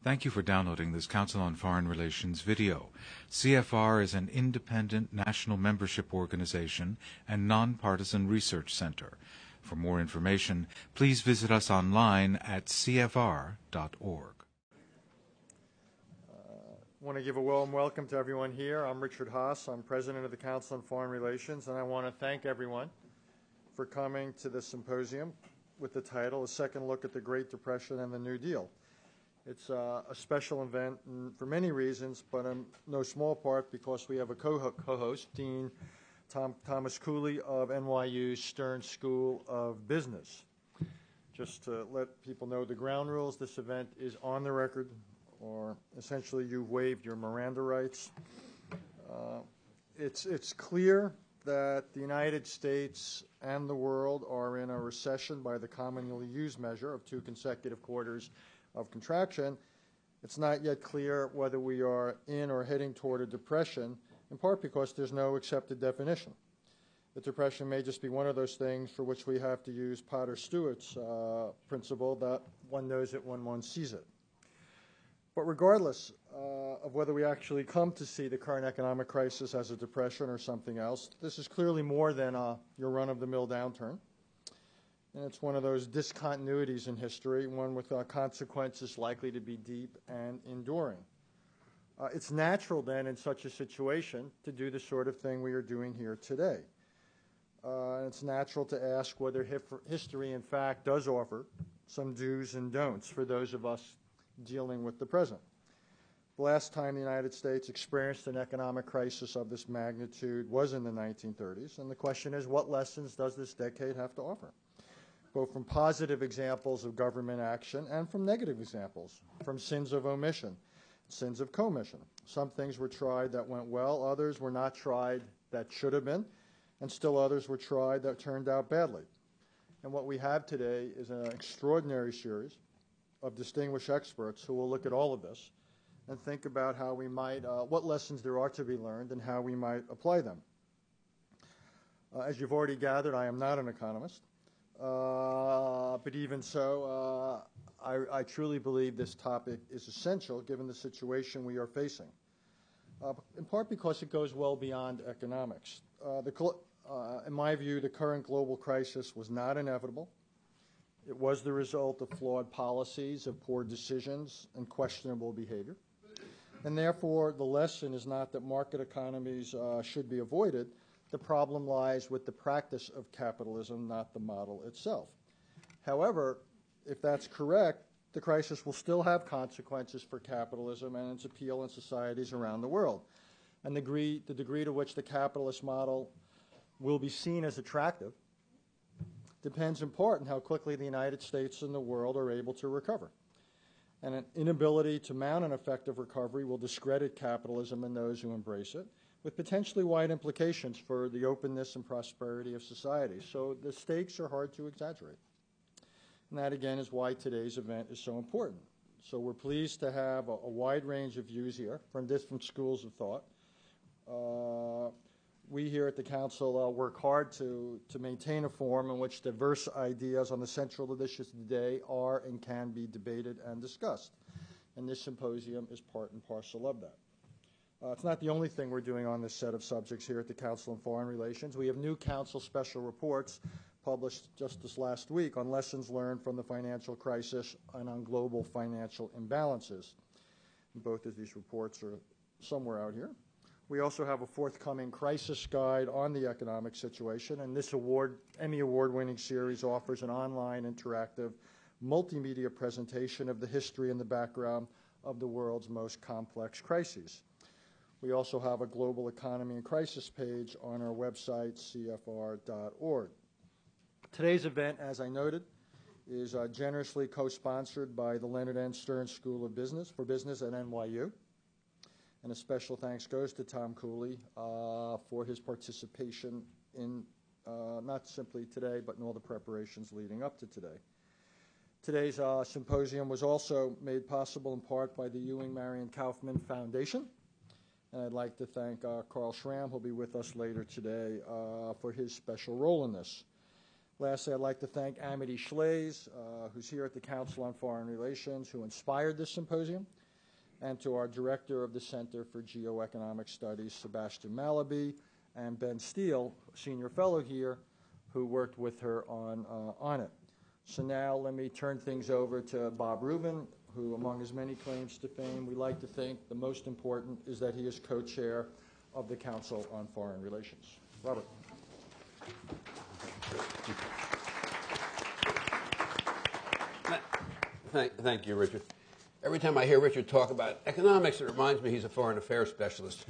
Thank you for downloading this Council on Foreign Relations video. CFR is an independent national membership organization and nonpartisan research center. For more information, please visit us online at CFR.org. I want to give a warm welcome to everyone here. I'm Richard Haas. I'm president of the Council on Foreign Relations, and I want to thank everyone for coming to this symposium with the title, A Second Look at the Great Depression and the New Deal. It's a special event for many reasons, but in no small part because we have a co-host, Dean Thomas Cooley of NYU's Stern School of Business. Just to let people know the ground rules, this event is on the record, or essentially you've waived your Miranda rights. It's clear that the United States and the world are in a recession by the commonly used measure of 2 consecutive quarters of contraction. It's not yet clear whether we are in or heading toward a depression, in part because there's no accepted definition. The depression may just be one of those things for which we have to use Potter Stewart's principle that one knows it when one sees it. But regardless of whether we actually come to see the current economic crisis as a depression or something else, this is clearly more than your run-of-the-mill downturn. And it's one of those discontinuities in history, one with consequences likely to be deep and enduring. It's natural then in such a situation to do the sort of thing we are doing here today. It's natural to ask whether history in fact does offer some do's and don'ts for those of us dealing with the present. The last time the United States experienced an economic crisis of this magnitude was in the 1930s, and the question is, what lessons does this decade have to offer? Both from positive examples of government action and from negative examples, from sins of omission, sins of commission. Some things were tried that went well, others were not tried that should have been, and still others were tried that turned out badly. And what we have today is an extraordinary series of distinguished experts who will look at all of this and think about how we might, what lessons there are to be learned and how we might apply them. As you've already gathered, I am not an economist. But even so, I truly believe this topic is essential given the situation we are facing, in part because it goes well beyond economics. In my view, the current global crisis was not inevitable. It was the result of flawed policies, of poor decisions, and questionable behavior. And therefore, the lesson is not that market economies should be avoided. The problem lies with the practice of capitalism, not the model itself. However, if that's correct, the crisis will still have consequences for capitalism and its appeal in societies around the world. And the degree to which the capitalist model will be seen as attractive depends in part on how quickly the United States and the world are able to recover. And an inability to mount an effective recovery will discredit capitalism and those who embrace it, with potentially wide implications for the openness and prosperity of society. So the stakes are hard to exaggerate. And that, again, is why today's event is so important. So we're pleased to have a wide range of views here from different schools of thought. We here at the Council work hard to maintain a forum in which diverse ideas on the central issues of the day are and can be debated and discussed. And this symposium is part and parcel of that. It's not the only thing we're doing on this set of subjects here at the Council on Foreign Relations. We have new Council special reports published just this last week on lessons learned from the financial crisis and on global financial imbalances. Both of these reports are somewhere out here. We also have a forthcoming crisis guide on the economic situation, and this Emmy Award-winning series offers an online interactive multimedia presentation of the history and the background of the world's most complex crises. We also have a global economy and crisis page on our website, CFR.org. Today's event, as I noted, is generously co-sponsored by the Leonard N. Stern School of Business at NYU. And a special thanks goes to Tom Cooley for his participation in not simply today, but in all the preparations leading up to today. Today's symposium was also made possible in part by the Ewing Marion Kauffman Foundation. And I'd like to thank Carl Schramm, who'll be with us later today, for his special role in this. Lastly, I'd like to thank Amity Schlaze, who's here at the Council on Foreign Relations, who inspired this symposium, and to our director of the Center for Geoeconomic Studies, Sebastian Malaby, and Ben Steil, senior fellow here, who worked with her on it. So now let me turn things over to Bob Rubin, who, among his many claims to fame, we like to think the most important is that he is co-chair of the Council on Foreign Relations. Robert. Thank you, Richard. Every time I hear Richard talk about economics, it reminds me he's a foreign affairs specialist.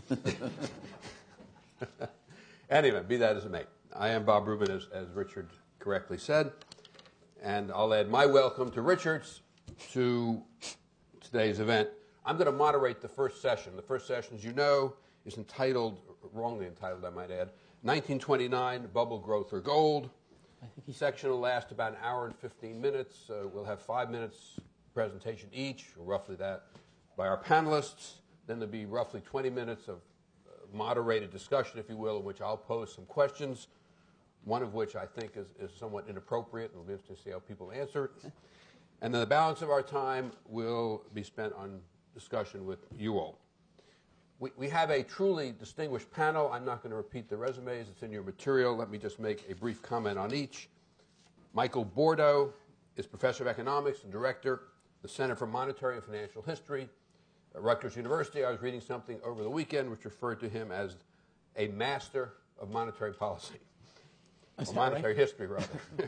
Anyway, be that as it may. I am Bob Rubin, as Richard correctly said, and I'll add my welcome to Richard's to today's event. I'm going to moderate the first session. The first session, as you know, is entitled, wrongly entitled, I might add, 1929, Bubble Growth or Gold. The section will last about an hour and 15 minutes. We'll have 5 minutes presentation each, or roughly that, by our panelists. Then there'll be roughly 20 minutes of moderated discussion, if you will, in which I'll pose some questions, one of which I think is somewhat inappropriate, and it'll be interesting to see how people answer it. And then the balance of our time will be spent on discussion with you all. We have a truly distinguished panel. I'm not going to repeat the resumes. It's in your material. Let me just make a brief comment on each. Michael Bordo is professor of economics and director of the Center for Monetary and Financial History at Rutgers University. I was reading something over the weekend which referred to him as a master of monetary policy. Or monetary history, rather.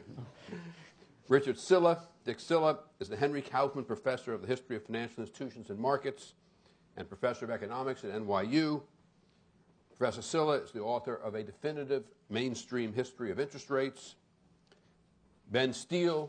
Richard Silla, Dick Silla, is the Henry Kauffman Professor of the History of Financial Institutions and Markets and Professor of Economics at NYU. Professor Silla is the author of a definitive mainstream history of interest rates. Benn Steil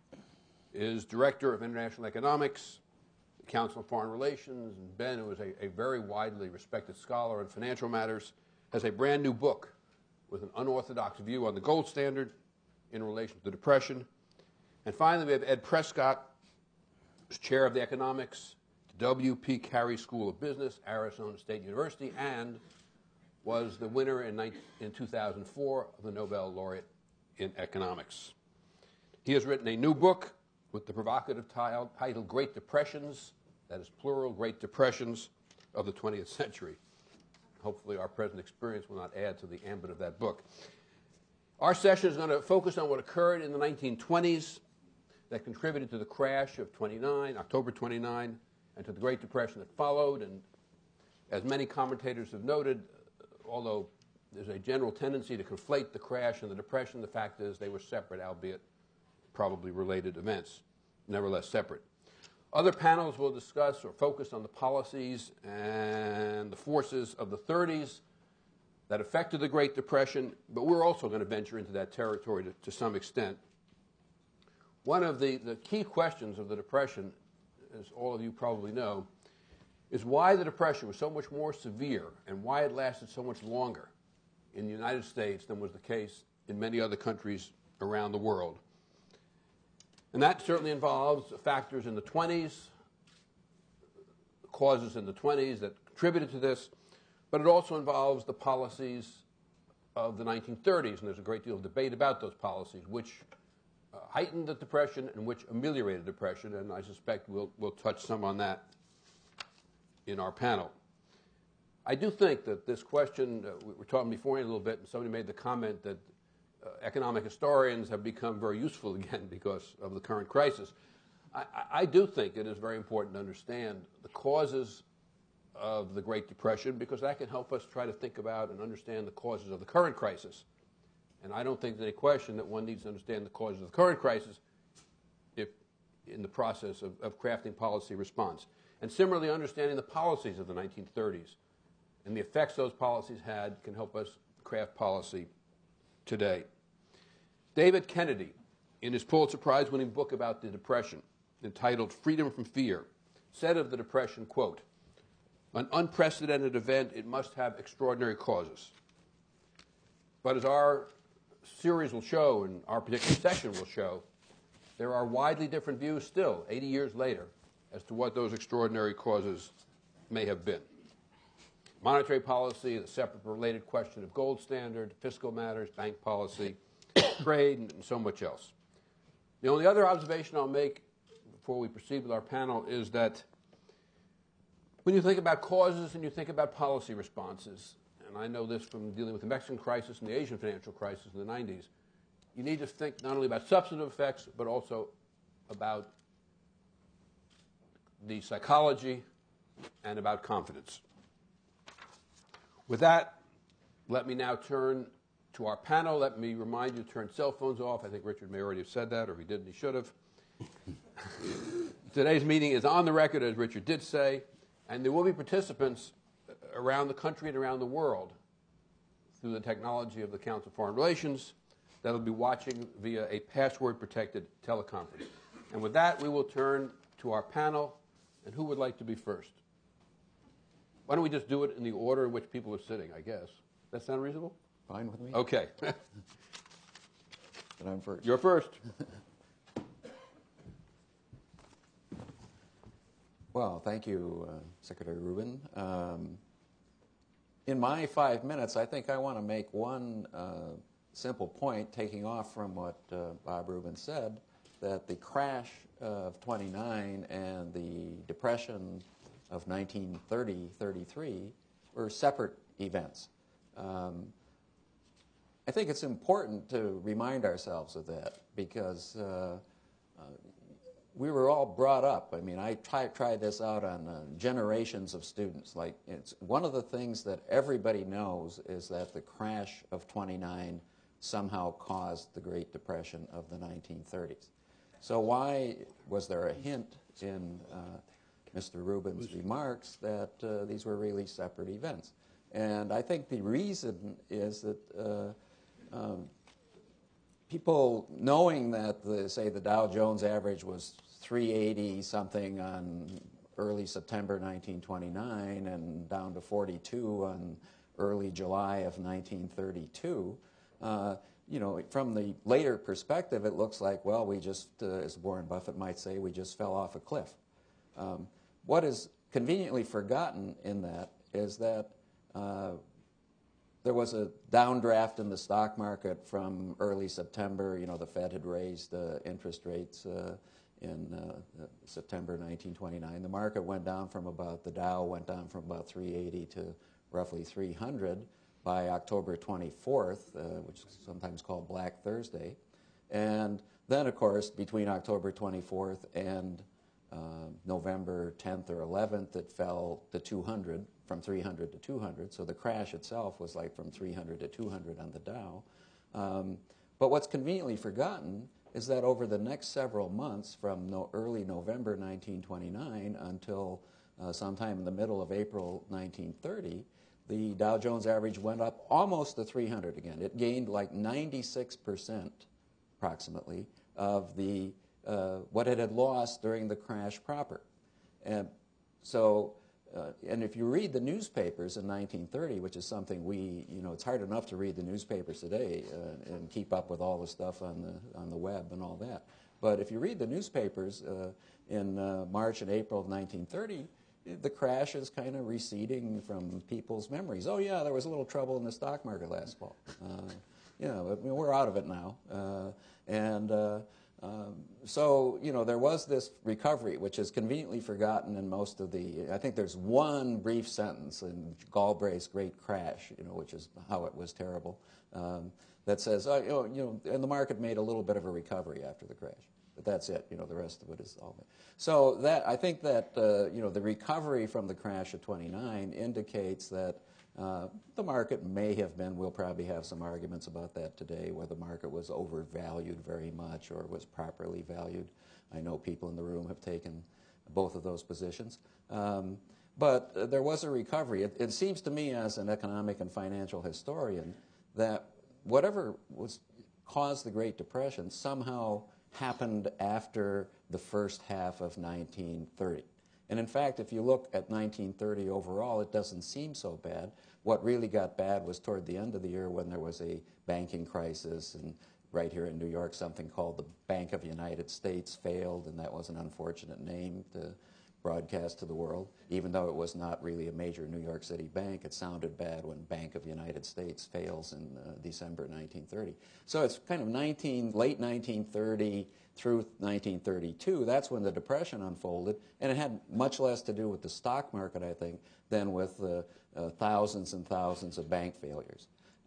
is Director of International Economics, the Council on Foreign Relations, and Ben, who is a very widely respected scholar in financial matters, has a brand new book with an unorthodox view on the gold standard in relation to the Depression. And finally, we have Ed Prescott, who's chair of the economics, W.P. Carey School of Business, Arizona State University, and was the winner in 2004 of the Nobel Laureate in economics. He has written a new book with the provocative title Great Depressions, that is plural, Great Depressions of the 20th Century. Hopefully our present experience will not add to the ambit of that book. Our session is going to focus on what occurred in the 1920s that contributed to the crash of October 29, and to the Great Depression that followed. And as many commentators have noted, although there's a general tendency to conflate the crash and the Depression, the fact is they were separate, albeit probably related events, nevertheless separate. Other panels will discuss or focus on the policies and the forces of the 30s that affected the Great Depression, but we're also going to venture into that territory to some extent. One of the key questions of the Depression, as all of you probably know, is why the Depression was so much more severe and why it lasted so much longer in the United States than was the case in many other countries around the world. And that certainly involves factors in the 20s, causes in the 20s that contributed to this, but it also involves the policies of the 1930s, and there's a great deal of debate about those policies, which heightened the Depression and which ameliorated the Depression, and I suspect we'll touch some on that in our panel. I do think that this question, we were talking beforehand a little bit, and somebody made the comment that economic historians have become very useful again because of the current crisis. I do think it is very important to understand the causes of the Great Depression because that can help us try to think about and understand the causes of the current crisis. And I don't think there's any question that one needs to understand the causes of the current crisis if in the process of crafting policy response. And similarly, understanding the policies of the 1930s and the effects those policies had can help us craft policy today. David Kennedy, in his Pulitzer Prize-winning book about the Depression, entitled Freedom from Fear, said of the Depression, quote, "An unprecedented event, it must have extraordinary causes." But as our series will show, and our particular session will show, there are widely different views still, 80 years later, as to what those extraordinary causes may have been. Monetary policy is a separate related question of gold standard, fiscal matters, bank policy. trade, and so much else. The only other observation I'll make before we proceed with our panel is that when you think about causes and you think about policy responses, and I know this from dealing with the Mexican crisis and the Asian financial crisis in the 90s, you need to think not only about substantive effects, but also about the psychology and about confidence. With that, let me now turn to our panel. Let me remind you to turn cell phones off. I think Richard may already have said that, or if he didn't, he should have. Today's meeting is on the record, as Richard did say, and there will be participants around the country and around the world through the technology of the Council of Foreign Relations that will be watching via a password-protected teleconference. And with that, we will turn to our panel. And who would like to be first? Why don't we just do it in the order in which people are sitting, I guess. That sound reasonable? Fine with me. Okay. Then I'm first. You're first. Well, thank you, Secretary Rubin. In my 5 minutes, I think I want to make one simple point, taking off from what Bob Rubin said, that the crash of 29 and the depression of 1930-33 were separate events. I think it's important to remind ourselves of that because we were all brought up. I mean, I tried this out on generations of students. Like, it's one of the things that everybody knows is that the crash of 29 somehow caused the Great Depression of the 1930s. So why was there a hint in Mr. Rubin's remarks that these were really separate events? And I think the reason is that people knowing that, say, the Dow Jones average was 380 something on early September 1929 and down to 42 on early July of 1932, you know, from the later perspective, it looks like, well, we just, as Warren Buffett might say, we just fell off a cliff. What is conveniently forgotten in that is that there was a downdraft in the stock market from early September. You know, the Fed had raised interest rates in September 1929. The market went down from about, the Dow went down from about 380 to roughly 300 by October 24th, which is sometimes called Black Thursday. And then, of course, between October 24th and November 10th or 11th, it fell to 200, from 300 to 200. So the crash itself was like from 300 to 200 on the Dow. But what's conveniently forgotten is that over the next several months, from early November 1929 until sometime in the middle of April 1930, the Dow Jones average went up almost to 300 again. It gained like 96% approximately of the what it had lost during the crash proper. And so, and if you read the newspapers in 1930, which is something we, you know, it's hard enough to read the newspapers today and keep up with all the stuff on the web and all that. But if you read the newspapers in March and April of 1930, the crash is kind of receding from people's memories. Oh yeah, there was a little trouble in the stock market last fall. You know, I mean, we're out of it now. So, you know, there was this recovery, which is conveniently forgotten in most of the, I think there's one brief sentence in Galbraith's Great Crash, you know, which is how it was terrible, that says, and the market made a little bit of a recovery after the crash. But that's it, you know, the rest of it is all. So that, I think that, you know, the recovery from the crash of 29 indicates that the market may have been, we'll probably have some arguments about that today, where the market was overvalued very much or was properly valued. I know people in the room have taken both of those positions. But there was a recovery. It seems to me, as an economic and financial historian, that whatever caused the Great Depression somehow happened after the first half of 1930. And in fact, if you look at 1930 overall, it doesn't seem so bad. What really got bad was toward the end of the year when there was a banking crisis, and right here in New York, something called the Bank of the United States failed, and that was an unfortunate name to broadcast to the world. Even though it was not really a major New York City bank, it sounded bad when Bank of the United States fails in December 1930. So it's kind of late 1930 through 1932. That's when the Depression unfolded, and it had much less to do with the stock market, I think, than with the thousands and thousands of bank failures.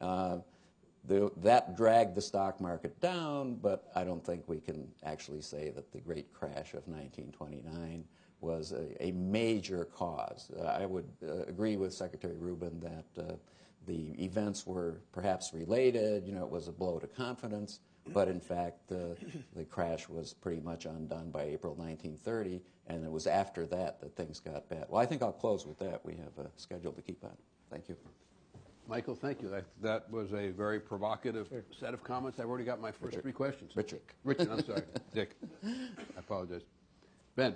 That dragged the stock market down, but I don't think we can actually say that the great crash of 1929 was a major cause. I would agree with Secretary Rubin that the events were perhaps related. You know, it was a blow to confidence, but in fact, the crash was pretty much undone by April 1930, and it was after that that things got bad. Well, I think I'll close with that. We have a schedule to keep on. Thank you. Michael, thank you. That was a very provocative set of comments. I've already got my first three questions. Richard, I'm sorry. Dick. I apologize. Ben.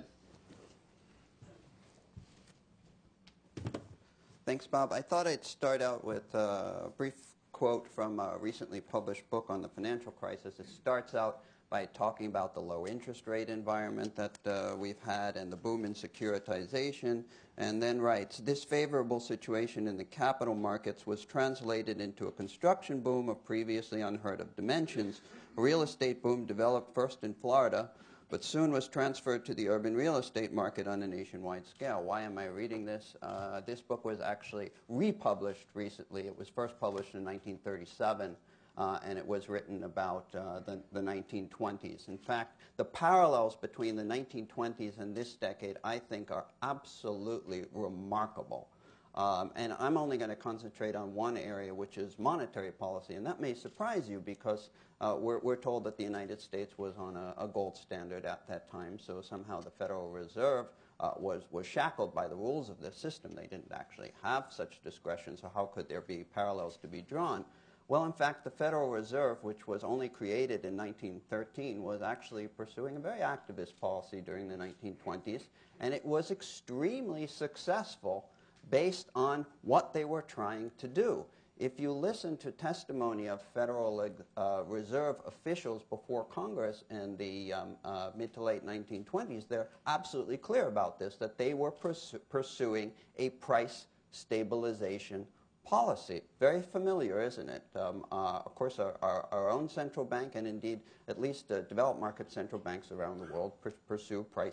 Thanks, Bob. I thought I'd start out with a brief quote from a recently published book on the financial crisis. It starts out by talking about the low interest rate environment that we've had and the boom in securitization, and then writes, this favorable situation in the capital markets was translated into a construction boom of previously unheard of dimensions. A real estate boom developed first in Florida, but soon was transferred to the urban real estate market on a nationwide scale. Why am I reading this? This book was actually republished recently. It was first published in 1937. And it was written about the 1920s. In fact, the parallels between the 1920s and this decade, I think, are absolutely remarkable. And I'm only going to concentrate on one area, which is monetary policy. And that may surprise you because we're told that the United States was on a gold standard at that time. So somehow the Federal Reserve was shackled by the rules of the system. They didn't actually have such discretion. So how could there be parallels to be drawn? Well, in fact, the Federal Reserve, which was only created in 1913, was actually pursuing a very activist policy during the 1920s, and it was extremely successful based on what they were trying to do. If you listen to testimony of Federal Reserve officials before Congress in the mid to late 1920s, they're absolutely clear about this, that they were pursuing a price stabilization policy. Very familiar, isn't it? Of course, our own central bank, and indeed at least developed market central banks around the world, pursue price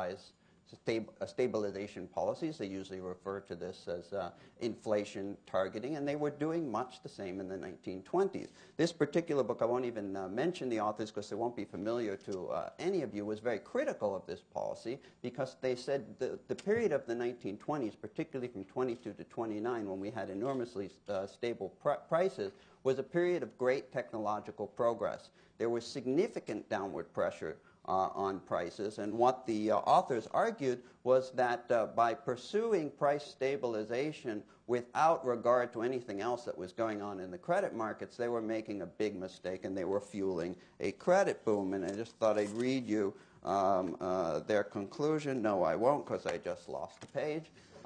stabilization policies. They usually refer to this as inflation targeting, and they were doing much the same in the 1920s. This particular book, I won't even mention the authors because they won't be familiar to any of you, was very critical of this policy because they said the period of the 1920s, particularly from 22 to 29, when we had enormously stable prices, was a period of great technological progress. There was significant downward pressure on prices, and what the authors argued was that by pursuing price stabilization without regard to anything else that was going on in the credit markets, they were making a big mistake and they were fueling a credit boom. And I just thought I'd read you their conclusion. No, I won't because I just lost the page.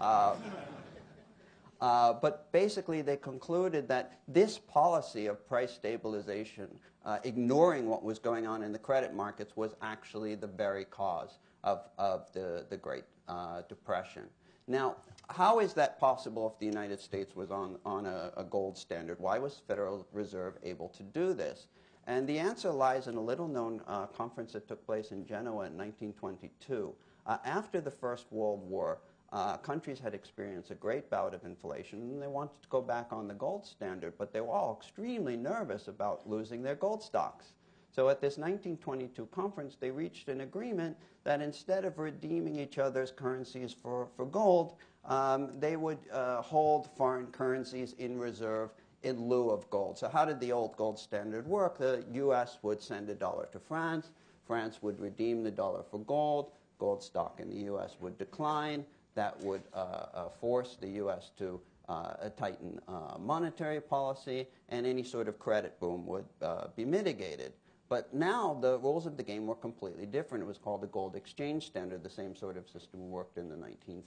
But basically they concluded that this policy of price stabilization, ignoring what was going on in the credit markets, was actually the very cause of the Great Depression. Now, how is that possible if the United States was on a gold standard? Why was the Federal Reserve able to do this? And the answer lies in a little-known conference that took place in Genoa in 1922. After the First World War, countries had experienced a great bout of inflation, and they wanted to go back on the gold standard, but they were all extremely nervous about losing their gold stocks. So at this 1922 conference, they reached an agreement that instead of redeeming each other's currencies for gold, they would hold foreign currencies in reserve in lieu of gold. So how did the old gold standard work? The U.S. would send a dollar to France. France would redeem the dollar for gold. Gold stock in the U.S. would decline. That would force the U.S. to tighten monetary policy, and any sort of credit boom would be mitigated. But now the rules of the game were completely different. It was called the gold exchange standard. The same sort of system worked in the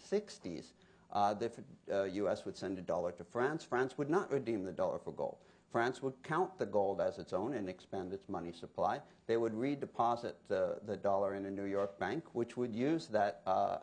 1960s. The U.S. would send a dollar to France. France would not redeem the dollar for gold. France would count the gold as its own and expand its money supply. They would redeposit the dollar in a New York bank, which would use that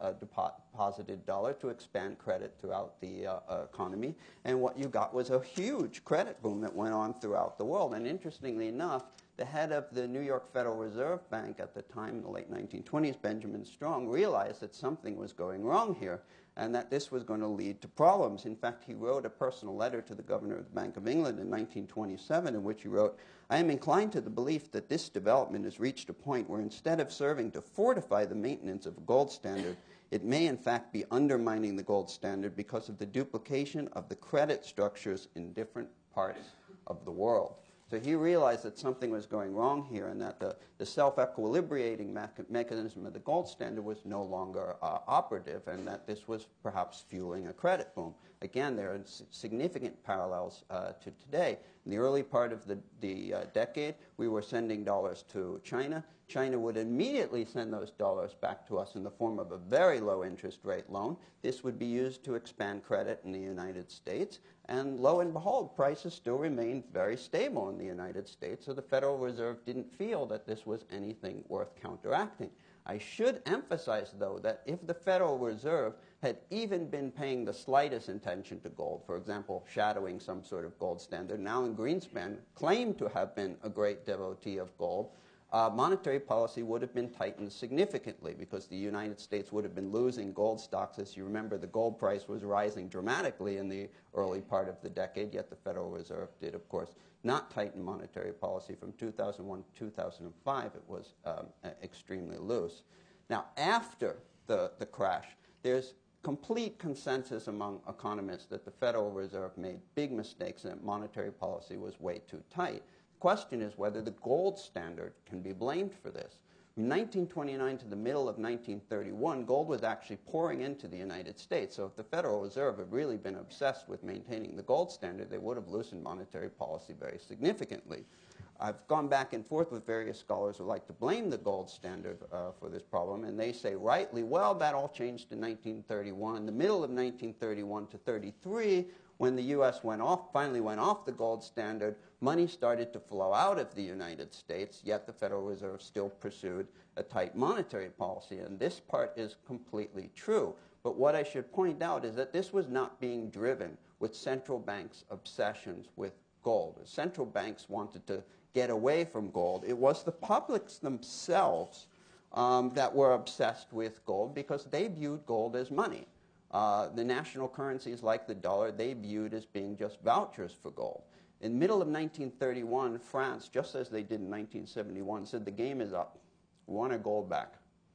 deposited dollar to expand credit throughout the economy. And what you got was a huge credit boom that went on throughout the world. And interestingly enough, the head of the New York Federal Reserve Bank at the time, in the late 1920s, Benjamin Strong, realized that something was going wrong here and that this was going to lead to problems. In fact, he wrote a personal letter to the governor of the Bank of England in 1927 in which he wrote, "I am inclined to the belief that this development has reached a point where instead of serving to fortify the maintenance of a gold standard, it may in fact be undermining the gold standard because of the duplication of the credit structures in different parts of the world." So he realized that something was going wrong here and that the self-equilibrating mechanism of the gold standard was no longer operative and that this was perhaps fueling a credit boom. Again, there are significant parallels to today. In the early part of the decade, we were sending dollars to China. China would immediately send those dollars back to us in the form of a very low interest rate loan. This would be used to expand credit in the United States. And lo and behold, prices still remained very stable in the United States, so the Federal Reserve didn't feel that this was anything worth counteracting. I should emphasize, though, that if the Federal Reserve had even been paying the slightest attention to gold, for example, shadowing some sort of gold standard, now Alan Greenspan claimed to have been a great devotee of gold, monetary policy would have been tightened significantly because the United States would have been losing gold stocks. As you remember, the gold price was rising dramatically in the early part of the decade, yet the Federal Reserve did, of course, not tighten monetary policy. From 2001 to 2005, it was extremely loose. Now, after the crash, there's complete consensus among economists that the Federal Reserve made big mistakes and that monetary policy was way too tight. The question is whether the gold standard can be blamed for this. From 1929 to the middle of 1931, gold was actually pouring into the United States. So if the Federal Reserve had really been obsessed with maintaining the gold standard, they would have loosened monetary policy very significantly. I've gone back and forth with various scholars who like to blame the gold standard for this problem, and they say rightly, well, that all changed in 1931. In the middle of 1931 to 33, when the U.S. finally went off the gold standard, money started to flow out of the United States, yet the Federal Reserve still pursued a tight monetary policy. And this part is completely true. But what I should point out is that this was not being driven with central banks' obsessions with gold. Central banks wanted to get away from gold. It was the publics themselves that were obsessed with gold because they viewed gold as money. The national currencies like the dollar, they viewed as being just vouchers for gold. In the middle of 1931, France, just as they did in 1971, said the game is up. We want our gold back.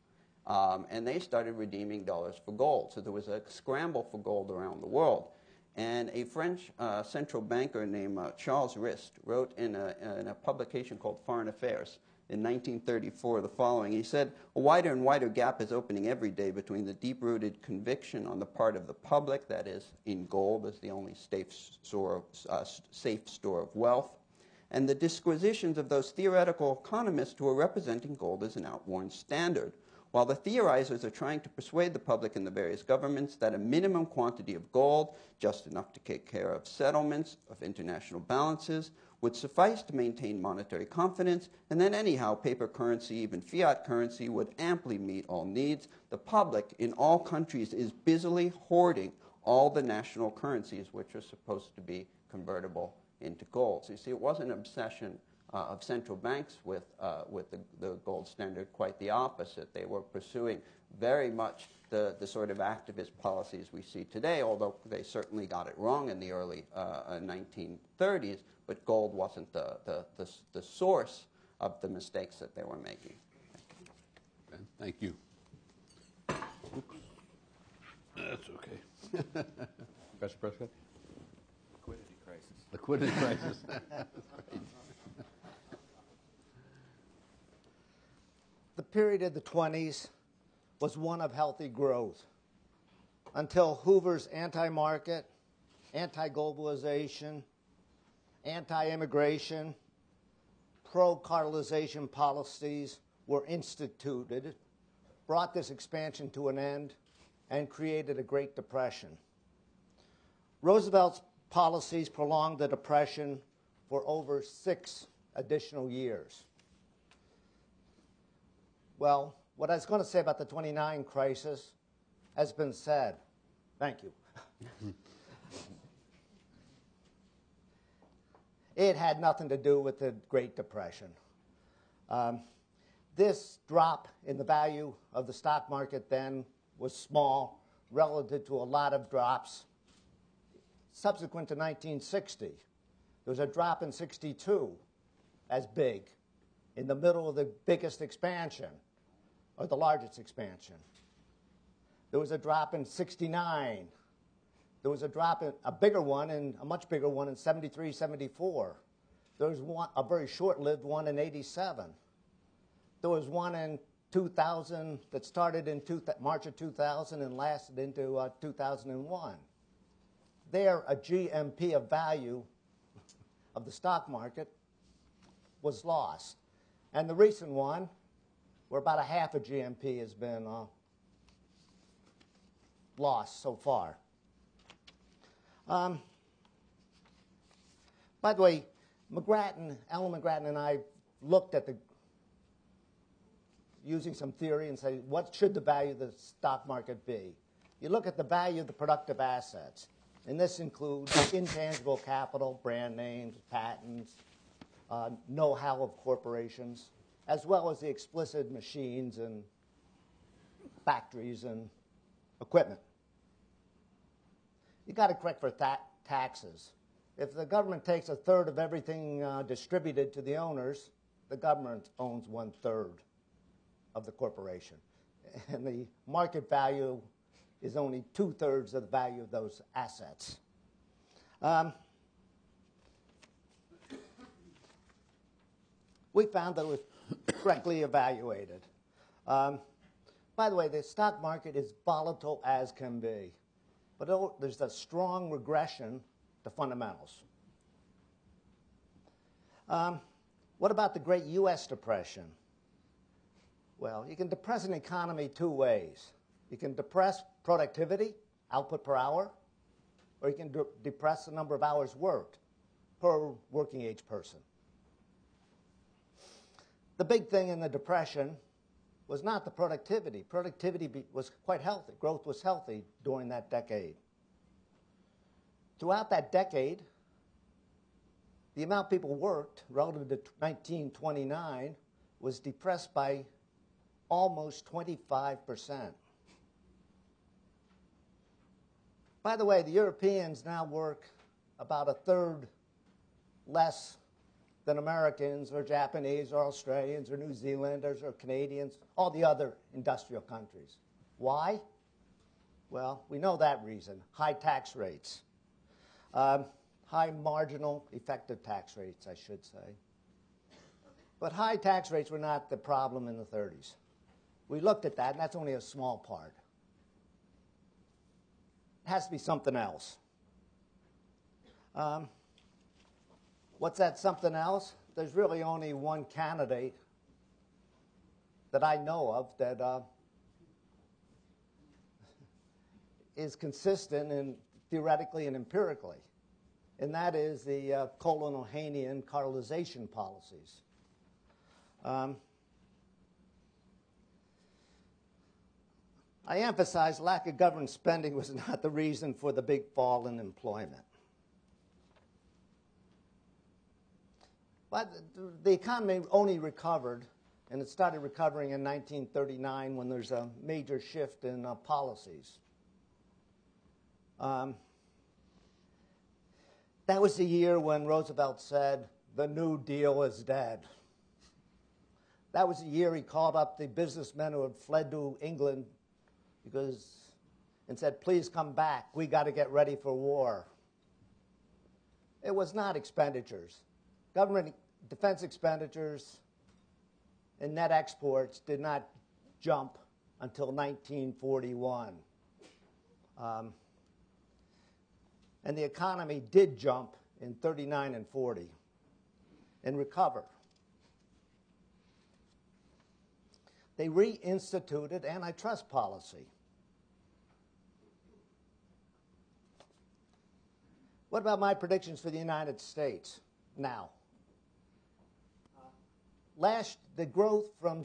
And they started redeeming dollars for gold. So there was a scramble for gold around the world. And a French central banker named Charles Rist wrote in a publication called Foreign Affairs in 1934 the following. He said, "A wider and wider gap is opening every day between the deep-rooted conviction on the part of the public, that is, in gold as the only safe store of wealth, and the disquisitions of those theoretical economists who are representing gold as an outworn standard. While the theorizers are trying to persuade the public and the various governments that a minimum quantity of gold, just enough to take care of settlements, of international balances, would suffice to maintain monetary confidence, and that anyhow paper currency, even fiat currency, would amply meet all needs, the public in all countries is busily hoarding all the national currencies which are supposed to be convertible into gold." So you see, it wasn't an obsession of central banks with the gold standard, quite the opposite. They were pursuing very much the sort of activist policies we see today, although they certainly got it wrong in the early 1930s, but gold wasn't the source of the mistakes that they were making. Ben, thank you. Oops. That's okay. Professor Prescott? Liquidity crisis. Liquidity crisis. Right. The period of the 20s was one of healthy growth until Hoover's anti-market, anti-globalization, anti-immigration, pro-cartelization policies were instituted, brought this expansion to an end, and created a Great Depression. Roosevelt's policies prolonged the Depression for over 6 additional years. Well, what I was going to say about the 29 crisis has been said. Thank you. It had nothing to do with the Great Depression. This drop in the value of the stock market then was small relative to a lot of drops subsequent to 1960. There was a drop in 62 as big in the middle of the biggest expansion, or the largest expansion. There was a drop in 69. There was a drop in a bigger one, and a much bigger one in 73, 74. There was a very short-lived one in 87. There was one in 2000 that started in March of 2000 and lasted into 2001. There, a GMP of value of the stock market was lost. And the recent one, where about a half a GMP has been lost so far. By the way, Alan McGrattan and I looked at using some theory and say, what should the value of the stock market be? You look at the value of the productive assets, and this includes intangible capital, brand names, patents, know-how of corporations, as well as the explicit machines and factories and equipment. You got to correct for taxes. If the government takes a third of everything distributed to the owners, the government owns 1/3 of the corporation. And the market value is only 2/3 of the value of those assets. We found that it was correctly evaluated. By the way, the stock market is volatile as can be, but there's a strong regression to fundamentals. What about the Great U.S. Depression? Well, you can depress an economy 2 ways. You can depress productivity, output per hour, or you can depress the number of hours worked per working age person. The big thing in the Depression was not the productivity. Productivity was quite healthy. Growth was healthy during that decade. Throughout that decade, the amount people worked relative to 1929 was depressed by almost 25%. By the way, the Europeans now work about 1/3 less than Americans or Japanese or Australians or New Zealanders or Canadians, all the other industrial countries. Why? Well, we know that reason. High tax rates. High marginal effective tax rates, I should say. But high tax rates were not the problem in the 30s. We looked at that, and that's only a small part. It has to be something else. What's that something else? There's really only one candidate that I know of that is consistent in theoretically and empirically, and that is the Colonel-Haynian cartelization policies. I emphasize lack of government spending was not the reason for the big fall in employment. But the economy only recovered, and it started recovering in 1939 when there's a major shift in policies. That was the year when Roosevelt said, "The New Deal is dead." That was the year he called up the businessmen who had fled to England and said, "Please come back. We got to get ready for war." It was not expenditures. Government defense expenditures and net exports did not jump until 1941. And the economy did jump in 39 and 40 and recover. They reinstituted antitrust policy. What about my predictions for the United States? now. The growth from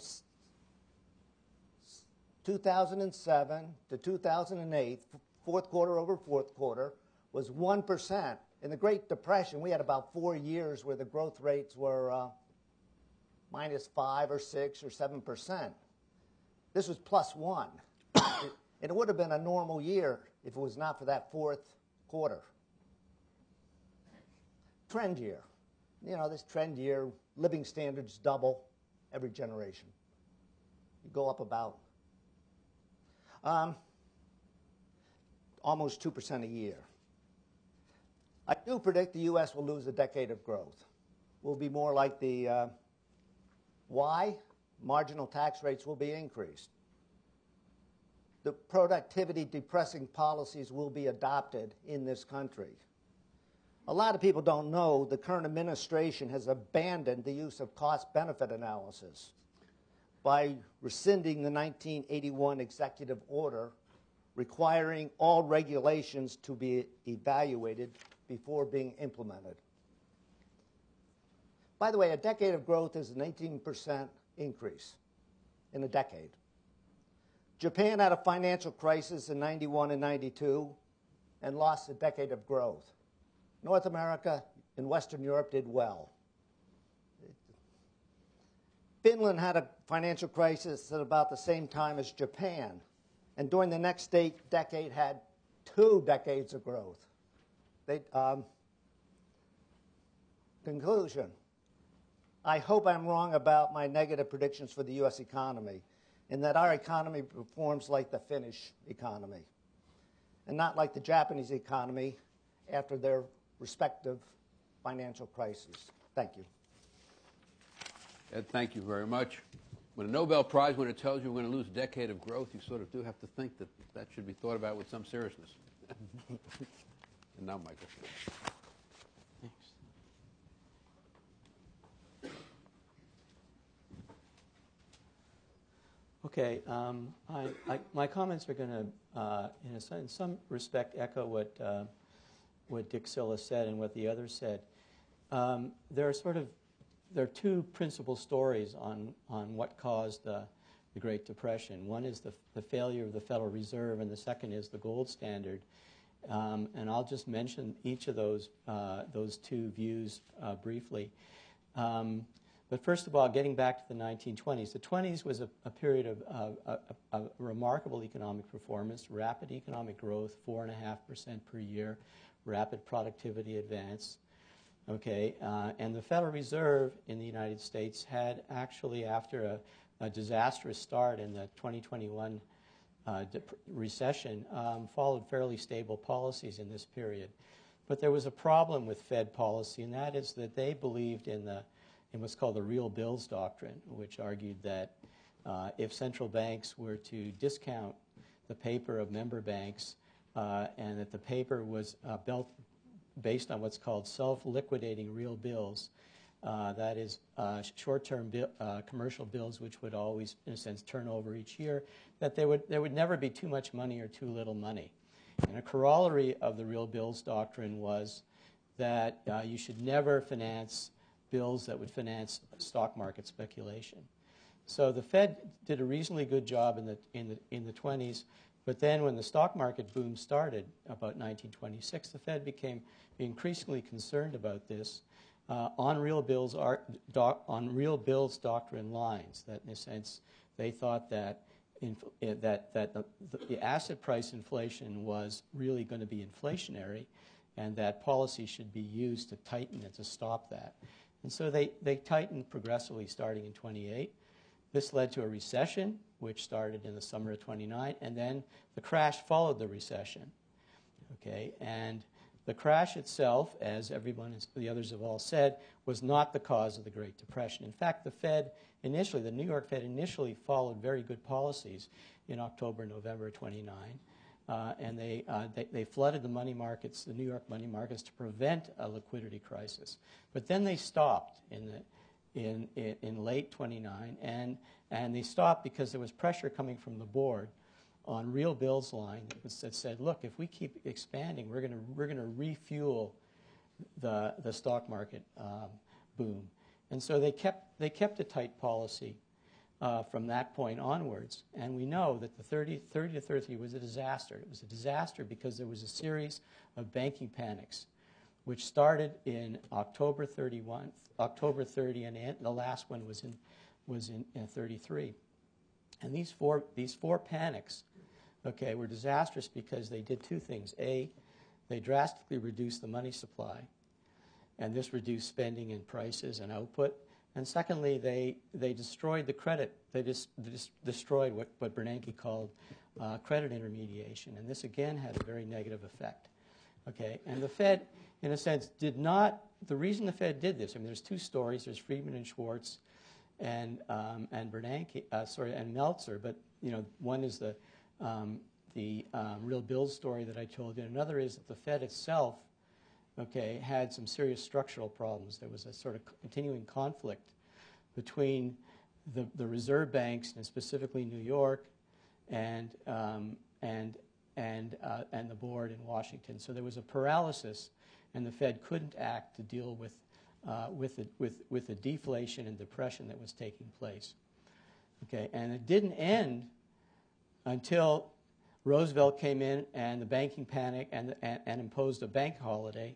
2007 to 2008, fourth quarter over fourth quarter, was 1%. In the Great Depression, we had about 4 years where the growth rates were minus 5 or 6 or 7%. This was plus 1. It would have been a normal year if it was not for that fourth quarter. Trend year. You know, this trend year, living standards double every generation. You go up about almost 2% a year. I do predict the U.S. will lose a decade of growth. We'll be more like the why? Marginal tax rates will be increased. The productivity-depressing policies will be adopted in this country. A lot of people don't know the current administration has abandoned the use of cost-benefit analysis by rescinding the 1981 executive order requiring all regulations to be evaluated before being implemented. By the way, a decade of growth is an 18% increase in a decade. Japan had a financial crisis in 91 and 92 and lost a decade of growth. North America and Western Europe did well. Finland had a financial crisis at about the same time as Japan, and during the next decade had 2 decades of growth. Conclusion. I hope I'm wrong about my negative predictions for the U.S. economy, and that our economy performs like the Finnish economy, and not like the Japanese economy after their respective financial crises. Thank you. Ed, thank you very much. When a Nobel Prize winner tells you we're going to lose a decade of growth, you sort of do have to think that that should be thought about with some seriousness. And now, Michael. Thanks. Okay, my comments are going to, in some respect, echo what Dick Silla said and what the others said. There are 2 principal stories on what caused the Great Depression. One is the failure of the Federal Reserve, and the second is the gold standard. And I'll just mention each of those 2 views briefly. But first of all, getting back to the 1920s, the 20s was a period of remarkable economic performance, rapid economic growth, 4.5% per year, rapid productivity advance. Okay, and the Federal Reserve in the United States had actually, after a disastrous start in the 2021 recession, followed fairly stable policies in this period. But there was a problem with Fed policy, and that is that they believed in what's called the real bills doctrine, which argued that if central banks were to discount the paper of member banks and that the paper was built based on what's called self-liquidating real bills, that is short-term commercial bills which would always, in a sense, turn over each year, that there would never be too much money or too little money. And a corollary of the real bills doctrine was that you should never finance bills that would finance stock market speculation. So the Fed did a reasonably good job in the 20s, but then when the stock market boom started, about 1926, the Fed became increasingly concerned about this on real bills doctrine lines. That, in a sense, they thought that the asset price inflation was really going to be inflationary, and that policy should be used to tighten and to stop that. And so they tightened progressively starting in 28. This led to a recession, which started in the summer of 29, and then the crash followed the recession. Okay, and the crash itself, as the others have all said, was not the cause of the Great Depression. In fact, the New York Fed initially followed very good policies in October, November 29, and they flooded the money markets, the New York money markets, to prevent a liquidity crisis. But then they stopped in late 29, and they stopped because there was pressure coming from the board on real bills line that said, look, if we keep expanding, we're going to refuel the stock market boom. And so they kept a tight policy from that point onwards. And we know that the 30 to 33 was a disaster. It was a disaster because there was a series of banking panics, which started in October 30, and the last one was in 33. And these four panics, okay, were disastrous because they did two things. A, they drastically reduced the money supply, and this reduced spending and prices and output. And secondly, they destroyed the credit. They destroyed what Bernanke called credit intermediation, and this again had a very negative effect. Okay, and the Fed, in a sense, did not. The reason the Fed did this, I mean, there's two stories. There's Friedman and Schwartz, and Bernanke, and Meltzer. But one is the real bills story that I told you, and another is that the Fed itself, okay, had some serious structural problems. There was a sort of continuing conflict between the reserve banks, and specifically New York, and the board in Washington. So there was a paralysis, and the Fed couldn't act to deal with the deflation and depression that was taking place. Okay, and it didn't end until Roosevelt came in and the banking panic and imposed a banking holiday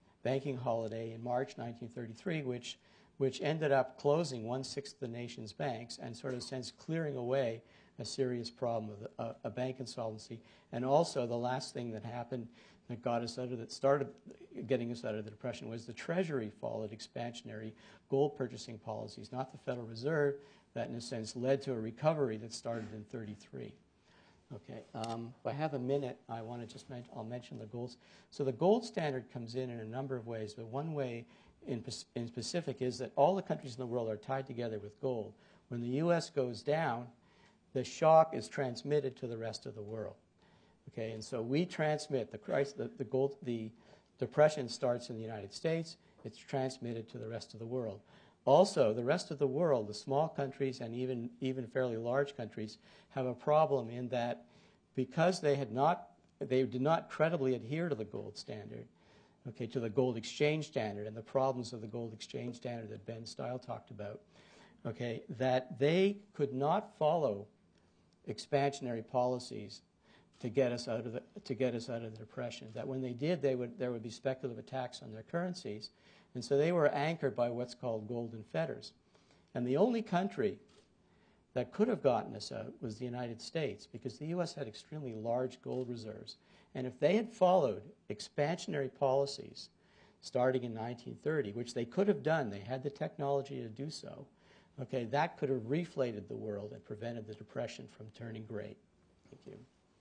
in March 1933, which ended up closing 1/6 of the nation's banks and sort of, in a sense, clearing away a serious problem of a bank insolvency. And also, the last thing that happened that started getting us out of the Depression was the Treasury followed expansionary gold purchasing policies, not the Federal Reserve, that in a sense led to a recovery that started in 33. Okay, if I have a minute, I'll mention the gold. So the gold standard comes in a number of ways, but one way in specific is that all the countries in the world are tied together with gold. When the U.S. goes down, the shock is transmitted to the rest of the world. Okay, and so we transmit the depression starts in the United States. It's transmitted to the rest of the world. Also, the rest of the world, the small countries and even fairly large countries, have a problem in that because they did not credibly adhere to the gold standard, okay, to the gold exchange standard and the problems of the gold exchange standard that Benn Steil talked about, okay, that they could not follow expansionary policies to get us out of the depression. That when they did, there would be speculative attacks on their currencies. And so they were anchored by what's called golden fetters. And the only country that could have gotten us out was the United States, because the U.S. had extremely large gold reserves. And if they had followed expansionary policies starting in 1930, which they could have done, they had the technology to do so, okay, that could have reflated the world and prevented the Depression from turning great. Thank you.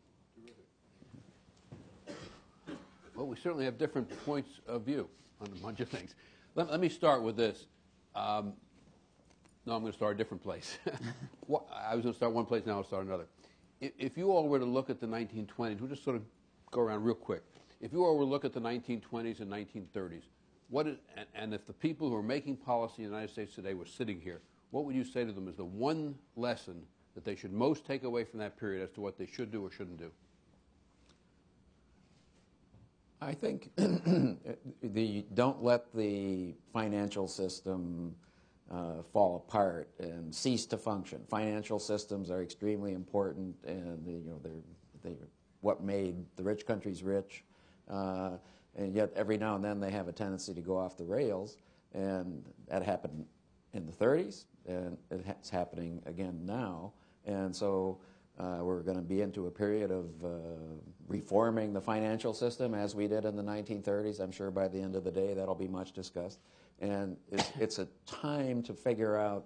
Well, we certainly have different points of view on a bunch of things. Let me start with this. No, I'm going to start a different place. I was going to start one place, now I'll start another. If you all were to look at the 1920s, we'll just sort of go around real quick. If you all were to look at the 1920s and 1930s, and if the people who are making policy in the United States today were sitting here, what would you say to them is the one lesson that they should most take away from that period as to what they should do or shouldn't do? I think don't let the financial system fall apart and cease to function. Financial systems are extremely important, and they're what made the rich countries rich. And yet, every now and then, they have a tendency to go off the rails, and that happened in the 30s, and it's happening again now. And so we're going to be into a period of reforming the financial system as we did in the 1930s. I'm sure by the end of the day that'll be much discussed. And it's a time to figure out,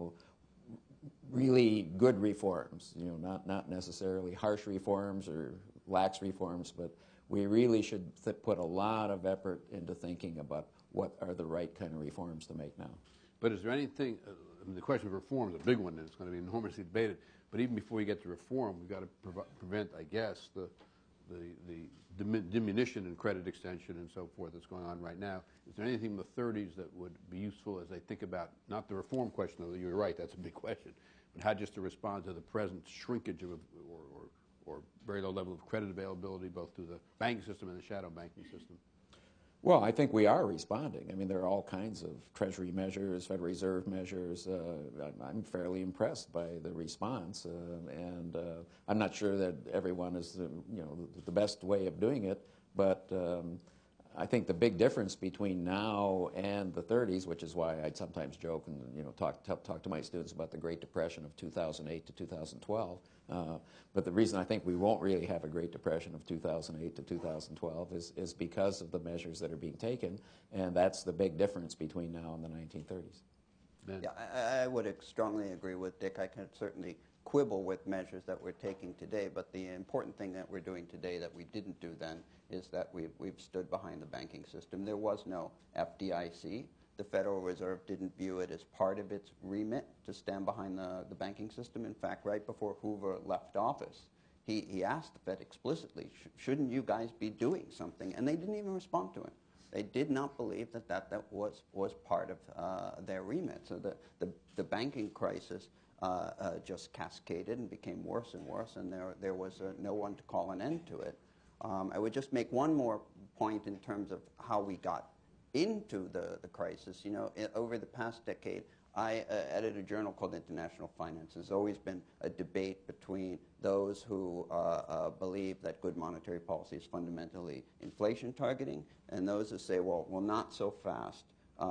really good reforms, not necessarily harsh reforms or lax reforms, but we really should put a lot of effort into thinking about what are the right kind of reforms to make now. But is there anything, the question of reform is a big one, and it's going to be enormously debated. But even before we get to reform, we've got to prevent, I guess, the diminution in credit extension and so forth that's going on right now. Is there anything in the 30s that would be useful as they think about, not the reform question, though you're right, that's a big question, but how just to respond to the present shrinkage of or very low level of credit availability, both through the banking system and the shadow banking system? Well, I think we are responding. I mean, there are all kinds of Treasury measures, Federal Reserve measures. I'm fairly impressed by the response, and I'm not sure that everyone is the best way of doing it, but I think the big difference between now and the 30s, which is why I sometimes joke and talk to my students about the Great Depression of 2008 to 2012. But the reason I think we won't really have a Great Depression of 2008 to 2012 is because of the measures that are being taken, and that's the big difference between now and the 1930s. Ben. Yeah, I would strongly agree with Dick. I can certainly quibble with measures that we're taking today, but the important thing that we're doing today that we didn't do then is that we've stood behind the banking system. There was no FDIC. The Federal Reserve didn't view it as part of its remit to stand behind the banking system. In fact, right before Hoover left office, he asked the Fed explicitly, shouldn't you guys be doing something? And they didn't even respond to him. They did not believe that was part of their remit. So the banking crisis just cascaded and became worse and worse, and there was no one to call an end to it. I would just make one more point in terms of how we got into the crisis. Over the past decade, I edited a journal called International Finance. There's always been a debate between those who believe that good monetary policy is fundamentally inflation targeting and those who say, well, not so fast.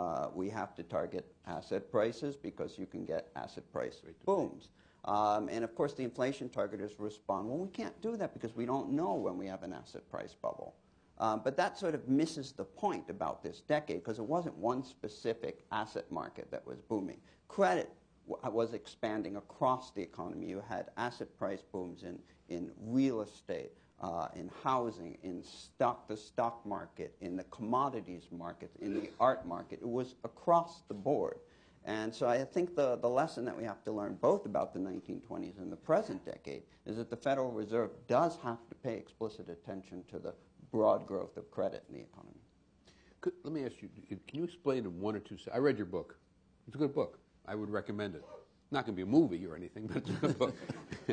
We have to target asset prices because you can get asset price booms. And of course, the inflation targeters respond, well, we can't do that because we don't know when we have an asset price bubble. But that sort of misses the point about this decade because it wasn't one specific asset market that was booming. Credit was expanding across the economy. You had asset price booms in real estate, in housing, in the stock market, in the commodities market, in the art market. It was across the board. And so I think the lesson that we have to learn both about the 1920s and the present decade is that the Federal Reserve does have to pay explicit attention to the broad growth of credit in the economy. Let me ask you, can you explain in one or two sentences? I read your book. It's a good book. I would recommend it. Not going to be a movie or anything, but it's a good book.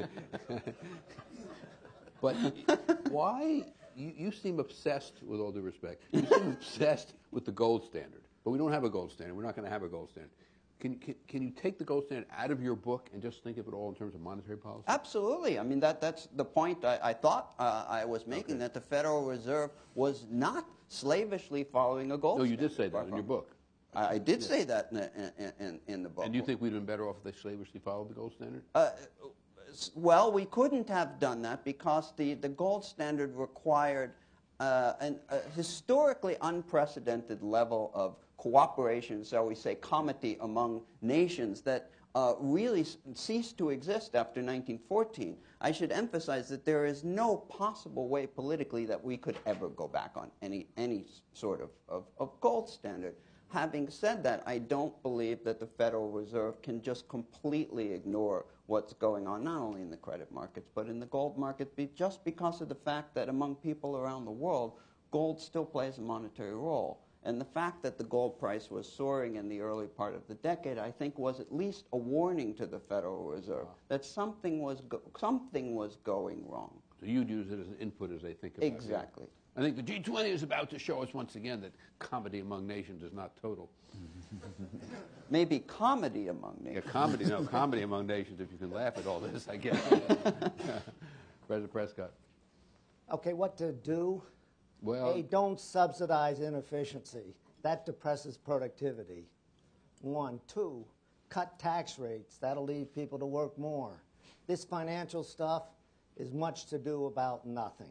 But why, you seem obsessed, with all due respect, you seem obsessed with the gold standard. But we don't have a gold standard. We're not going to have a gold standard. Can you take the gold standard out of your book and just think of it all in terms of monetary policy? Absolutely. I mean, that's the point I thought I was making, that the Federal Reserve was not slavishly following a gold standard. No, you did say that in your book. I did say that in the book. And do you think we'd have been better off if they slavishly followed the gold standard? Well, we couldn't have done that because the gold standard required a historically unprecedented level of cooperation, shall we say, comity among nations that really ceased to exist after 1914. I should emphasize that there is no possible way politically that we could ever go back on any sort of gold standard. Having said that, I don't believe that the Federal Reserve can just completely ignore what's going on, not only in the credit markets, but in the gold market, just because of the fact that among people around the world, gold still plays a monetary role. And the fact that the gold price was soaring in the early part of the decade, I think, was at least a warning to the Federal Reserve that something was going wrong. So you'd use it as an input as they think about it. Exactly. I think the G20 is about to show us once again that comedy among nations is not total. Maybe comedy among nations. Yeah, comedy among nations, if you can laugh at all this, I guess. President Prescott. Okay, what to do? Well, A, don't subsidize inefficiency. That depresses productivity. 1. 2, cut tax rates. That'll lead people to work more. This financial stuff is much to do about nothing.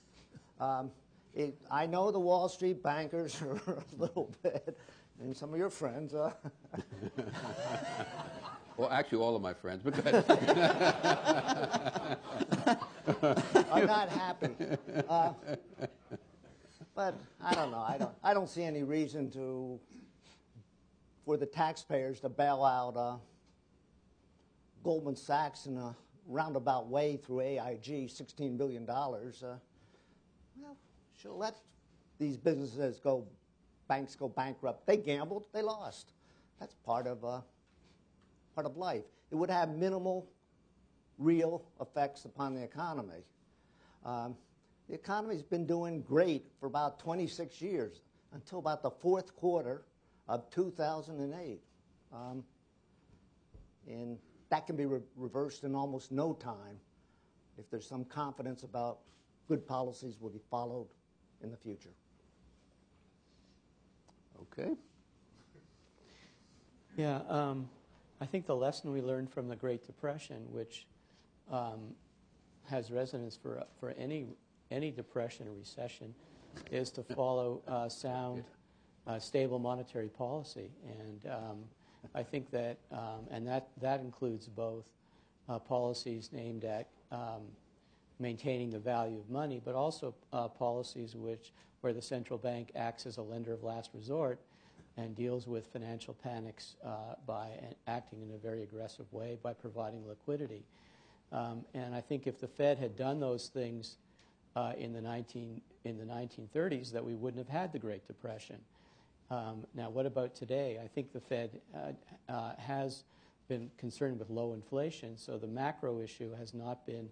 I know the Wall Street bankers are a little bit, and some of your friends. Well, actually, all of my friends, but go ahead. I'm not happy. But I don't know. I don't see any reason for the taxpayers to bail out Goldman Sachs in a roundabout way through AIG, $16 billion. Well, she'll let these businesses banks go bankrupt. They gambled, they lost. That's part of life. It would have minimal, real effects upon the economy. The economy's been doing great for about 26 years. until about the fourth quarter of 2008. And that can be reversed in almost no time if there's some confidence about good policies will be followed in the future. Okay. Yeah, I think the lesson we learned from the Great Depression, which has resonance for any depression or recession, is to follow sound, stable monetary policy. And I think that, and that includes both policies aimed at maintaining the value of money, but also policies where the central bank acts as a lender of last resort and deals with financial panics by acting in a very aggressive way by providing liquidity. And I think if the Fed had done those things in the 1930s, that we wouldn't have had the Great Depression. Now, what about today? I think the Fed has been concerned with low inflation, so the macro issue has not been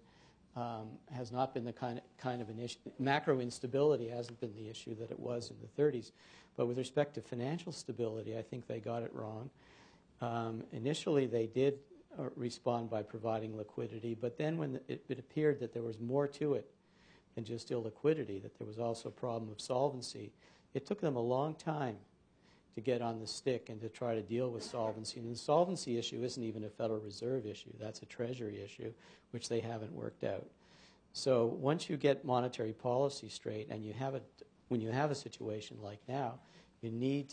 the kind of an issue. Macro instability hasn't been the issue that it was in the 30s. But with respect to financial stability, I think they got it wrong. Initially, they did respond by providing liquidity, but then when it appeared that there was more to it than just illiquidity, that there was also a problem of solvency, it took them a long time to get on the stick and to try to deal with solvency. And the solvency issue isn't even a Federal Reserve issue. That's a Treasury issue, which they haven't worked out. So once you get monetary policy straight, and when you have a situation like now, you need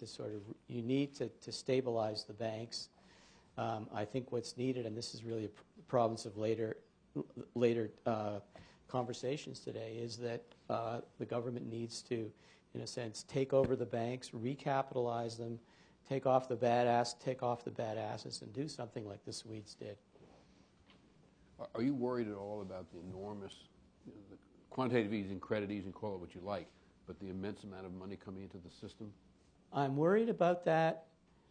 to stabilize the banks. I think what's needed, and this is really a province of later conversations today, is that the government needs to, in a sense, take over the banks, recapitalize them, take off the bad assets, and do something like the Swedes did. Are you worried at all about the enormous, the quantitative easing, credit easing, call it what you like, but the immense amount of money coming into the system? I'm worried about that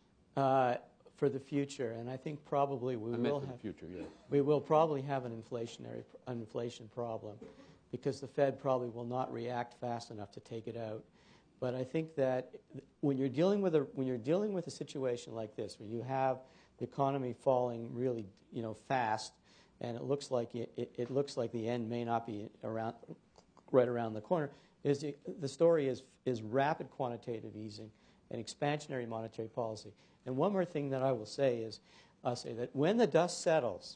for the future, and I think probably we will probably have an inflation problem, because the Fed probably will not react fast enough to take it out. But I think that when you're dealing with a situation like this, when you have the economy falling really fast, and it looks like the end may not be right around the corner, the story is rapid quantitative easing and expansionary monetary policy. And one more thing that I will say is, I'll say that when the dust settles,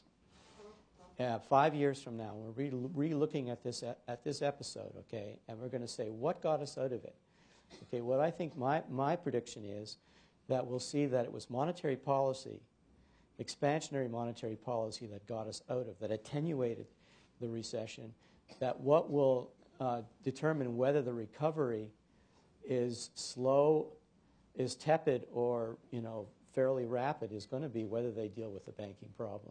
5 years from now, we're re-looking at this episode, okay, and we're going to say, what got us out of it? Okay, what I think my prediction is that we'll see that it was monetary policy, expansionary monetary policy, that got us out of, that attenuated the recession, that what will determine whether the recovery is slow, is tepid, or fairly rapid is going to be whether they deal with the banking problem.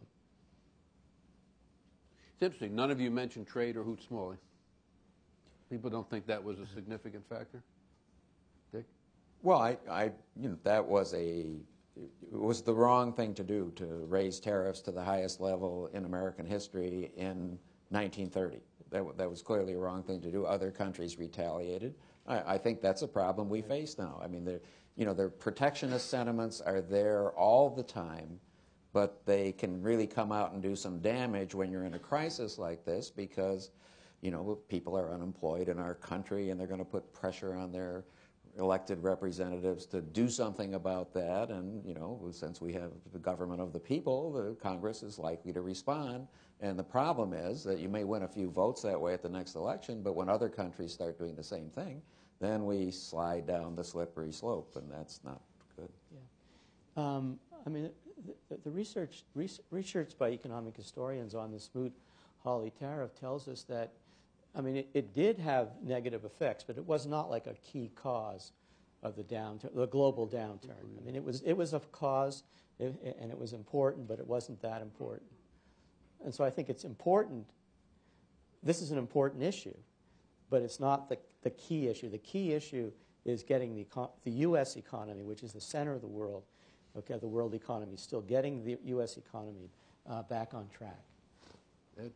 It's interesting. None of you mentioned trade or Hoots-Smalley. People don't think that was a significant factor. Dick? Well, that was it was the wrong thing to do, to raise tariffs to the highest level in American history in 1930. That was clearly a wrong thing to do. Other countries retaliated. I think that's a problem we face now. I mean, the protectionist sentiments are there all the time, but they can really come out and do some damage when you're in a crisis like this, because people are unemployed in our country, and they're going to put pressure on their elected representatives to do something about that. And since we have the government of the people, the Congress is likely to respond. And the problem is that you may win a few votes that way at the next election, but when other countries start doing the same thing, then we slide down the slippery slope, and that's not good. Yeah. I mean, the research by economic historians on the Smoot-Hawley tariff tells us that, I mean, it did have negative effects, but it was not like a key cause of the global downturn. I mean, it was a cause, and it was important, but it wasn't that important. And so I think it's important. This is an important issue, but it's not the key issue. The key issue is getting the U.S. economy, which is the center of the world, okay, the world economy, still getting the U.S. economy back on track. I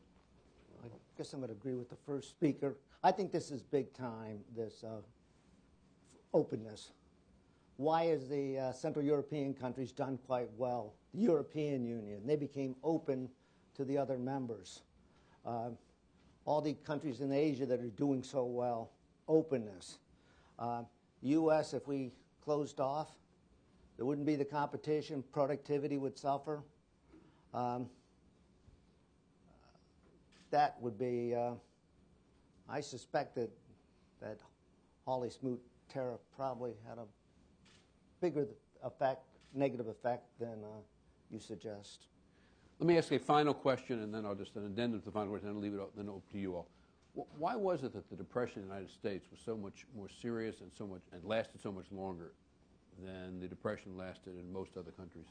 guess I'm going to agree with the first speaker. I think this is big time, this openness. Why is the Central European countries done quite well? The European Union, they became open to the other members. All the countries in Asia that are doing so well, openness. U.S., if we closed off, there wouldn't be the competition, productivity would suffer. That would be, I suspect that Hawley Smoot tariff probably had a bigger effect, negative effect than you suggest. Let me ask a final question, and then I'll just an addendum to the final question, and I'll leave it then open to you all. Why was it that the Depression in the United States was so much more serious and lasted so much longer than the Depression lasted in most other countries?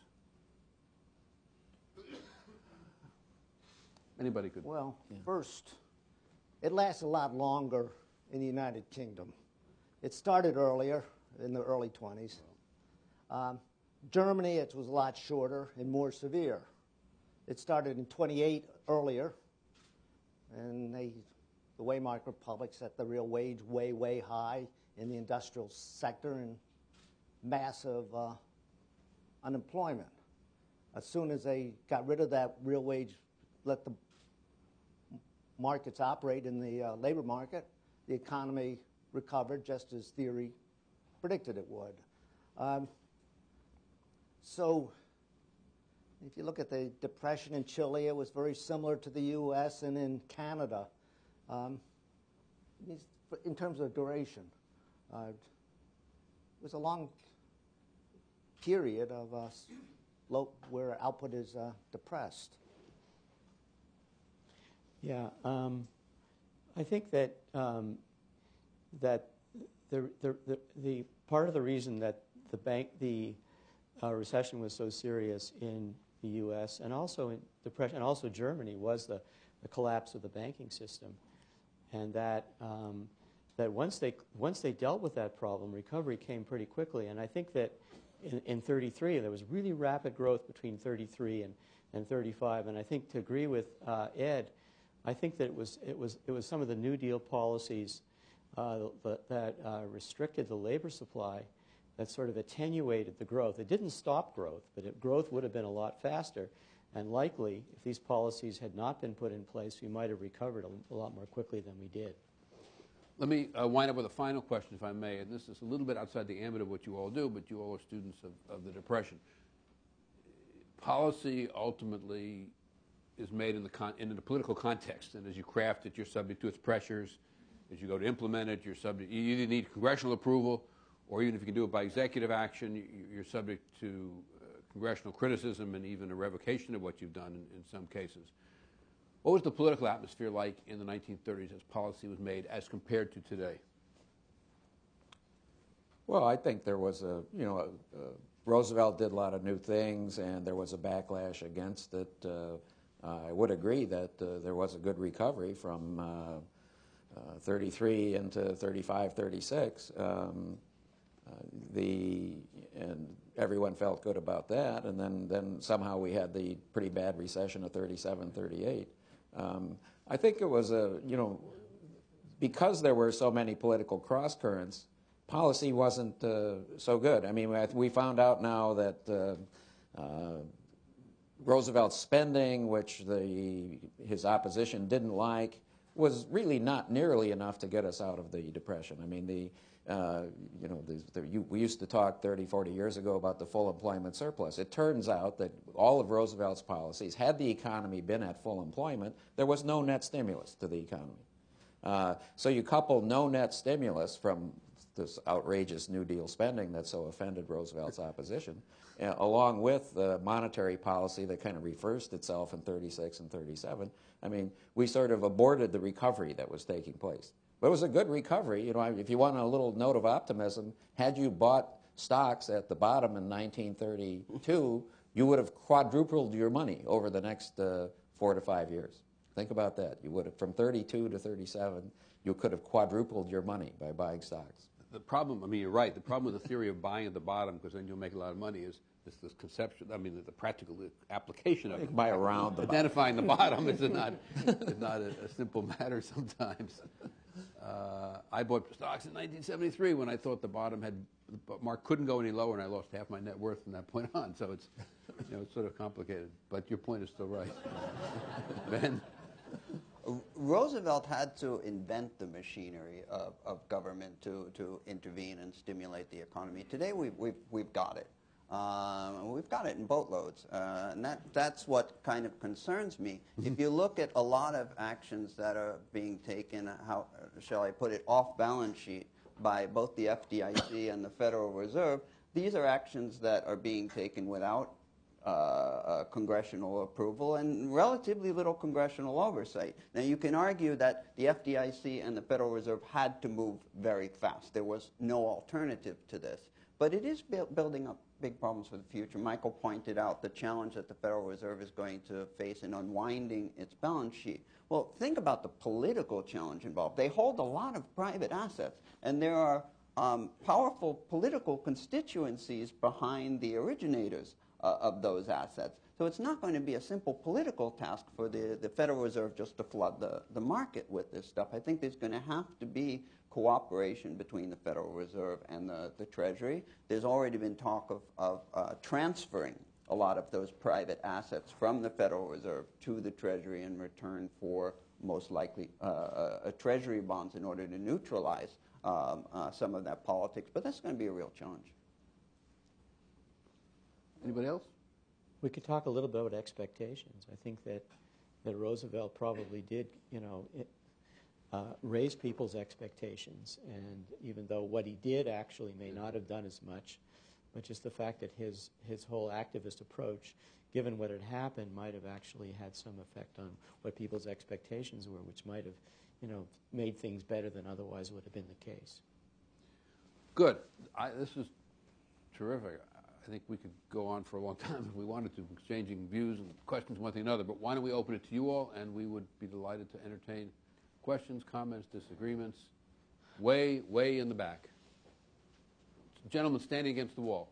Anybody could. Well, first, it lasted a lot longer in the United Kingdom. It started earlier, in the early 20s. Germany, it was a lot shorter and more severe. It started in 28 earlier, and the Weimar Republic set the real wage way, way high in the industrial sector and massive unemployment. As soon as they got rid of that real wage, let the markets operate in the labor market, the economy recovered just as theory predicted it would. So if you look at the Depression in Chile, it was very similar to the U.S. and in Canada. In terms of duration, it was a long period of where output is depressed. Yeah, I think that that the part of the reason that the recession was so serious in the U.S. and also in Depression and also Germany was the collapse of the banking system, and that once they dealt with that problem, recovery came pretty quickly. And I think that in 33 there was really rapid growth between 33 and 35. And I think to agree with Ed, I think that it was some of the New Deal policies that restricted the labor supply that sort of attenuated the growth. It didn't stop growth, but growth would have been a lot faster. And likely, if these policies had not been put in place, we might have recovered a lot more quickly than we did. Let me wind up with a final question, if I may, and this is a little bit outside the ambit of what you all do, but you all are students of the Depression. Policy ultimately is made in the political context, and as you craft it, you're subject to its pressures. As you go to implement it, you either need congressional approval, or even if you can do it by executive action, you're subject to congressional criticism and even a revocation of what you've done in some cases. What was the political atmosphere like in the 1930s as policy was made as compared to today? Well, I think there was Roosevelt did a lot of new things, and there was a backlash against it. I would agree that there was a good recovery from 33 into 35, 36. And everyone felt good about that, and then somehow we had the pretty bad recession of 37, 38. I think it was because there were so many political cross-currents, policy wasn't so good. I mean, we found out now that Roosevelt's spending, which his opposition didn't like, was really not nearly enough to get us out of the Depression. I mean, we used to talk 30, 40 years ago about the full employment surplus. It turns out that all of Roosevelt's policies, had the economy been at full employment, there was no net stimulus to the economy. So you couple no net stimulus from this outrageous New Deal spending that so offended Roosevelt's opposition, along with the monetary policy that kind of reversed itself in 36 and 37. I mean, we sort of aborted the recovery that was taking place. But it was a good recovery. If you want a little note of optimism, had you bought stocks at the bottom in 1932, you would have quadrupled your money over the next 4 to 5 years. Think about that. You would have, from 32 to 37, you could have quadrupled your money by buying stocks. The problem, I mean, you're right. The problem with the theory of buying at the bottom, because then you'll make a lot of money, is this conception. I mean, the practical application of it. Buy around the identifying the bottom is not a simple matter sometimes. I bought stocks in 1973 when I thought the mark couldn't go any lower, and I lost half my net worth from that point on. So it's, it's sort of complicated. But your point is still right. Ben? Roosevelt had to invent the machinery of government to intervene and stimulate the economy. Today we've got it. We've got it in boatloads, and that's what kind of concerns me. If you look at a lot of actions that are being taken, how shall I put it, off balance sheet by both the FDIC and the Federal Reserve, these are actions that are being taken without congressional approval and relatively little congressional oversight. Now, you can argue that the FDIC and the Federal Reserve had to move very fast. There was no alternative to this. But it is building up big problems for the future. Michael pointed out the challenge that the Federal Reserve is going to face in unwinding its balance sheet. Well, think about the political challenge involved. They hold a lot of private assets, and there are powerful political constituencies behind the originators of those assets. So it's not going to be a simple political task for the Federal Reserve just to flood the market with this stuff. I think there's going to have to be cooperation between the Federal Reserve and the Treasury. There's already been talk of transferring a lot of those private assets from the Federal Reserve to the Treasury in return for most likely Treasury bonds in order to neutralize some of that politics. But that's going to be a real challenge. Anybody else? We could talk a little bit about expectations. I think that Roosevelt probably did, raise people's expectations. And even though what he did actually may not have done as much, but just the fact that his whole activist approach, given what had happened, might have actually had some effect on what people's expectations were, which might have, made things better than otherwise would have been the case. Good. This is terrific. I think we could go on for a long time if we wanted to, exchanging views and questions one thing another. But why don't we open it to you all, and we would be delighted to entertain questions, comments, disagreements. Way in the back. Gentleman standing against the wall.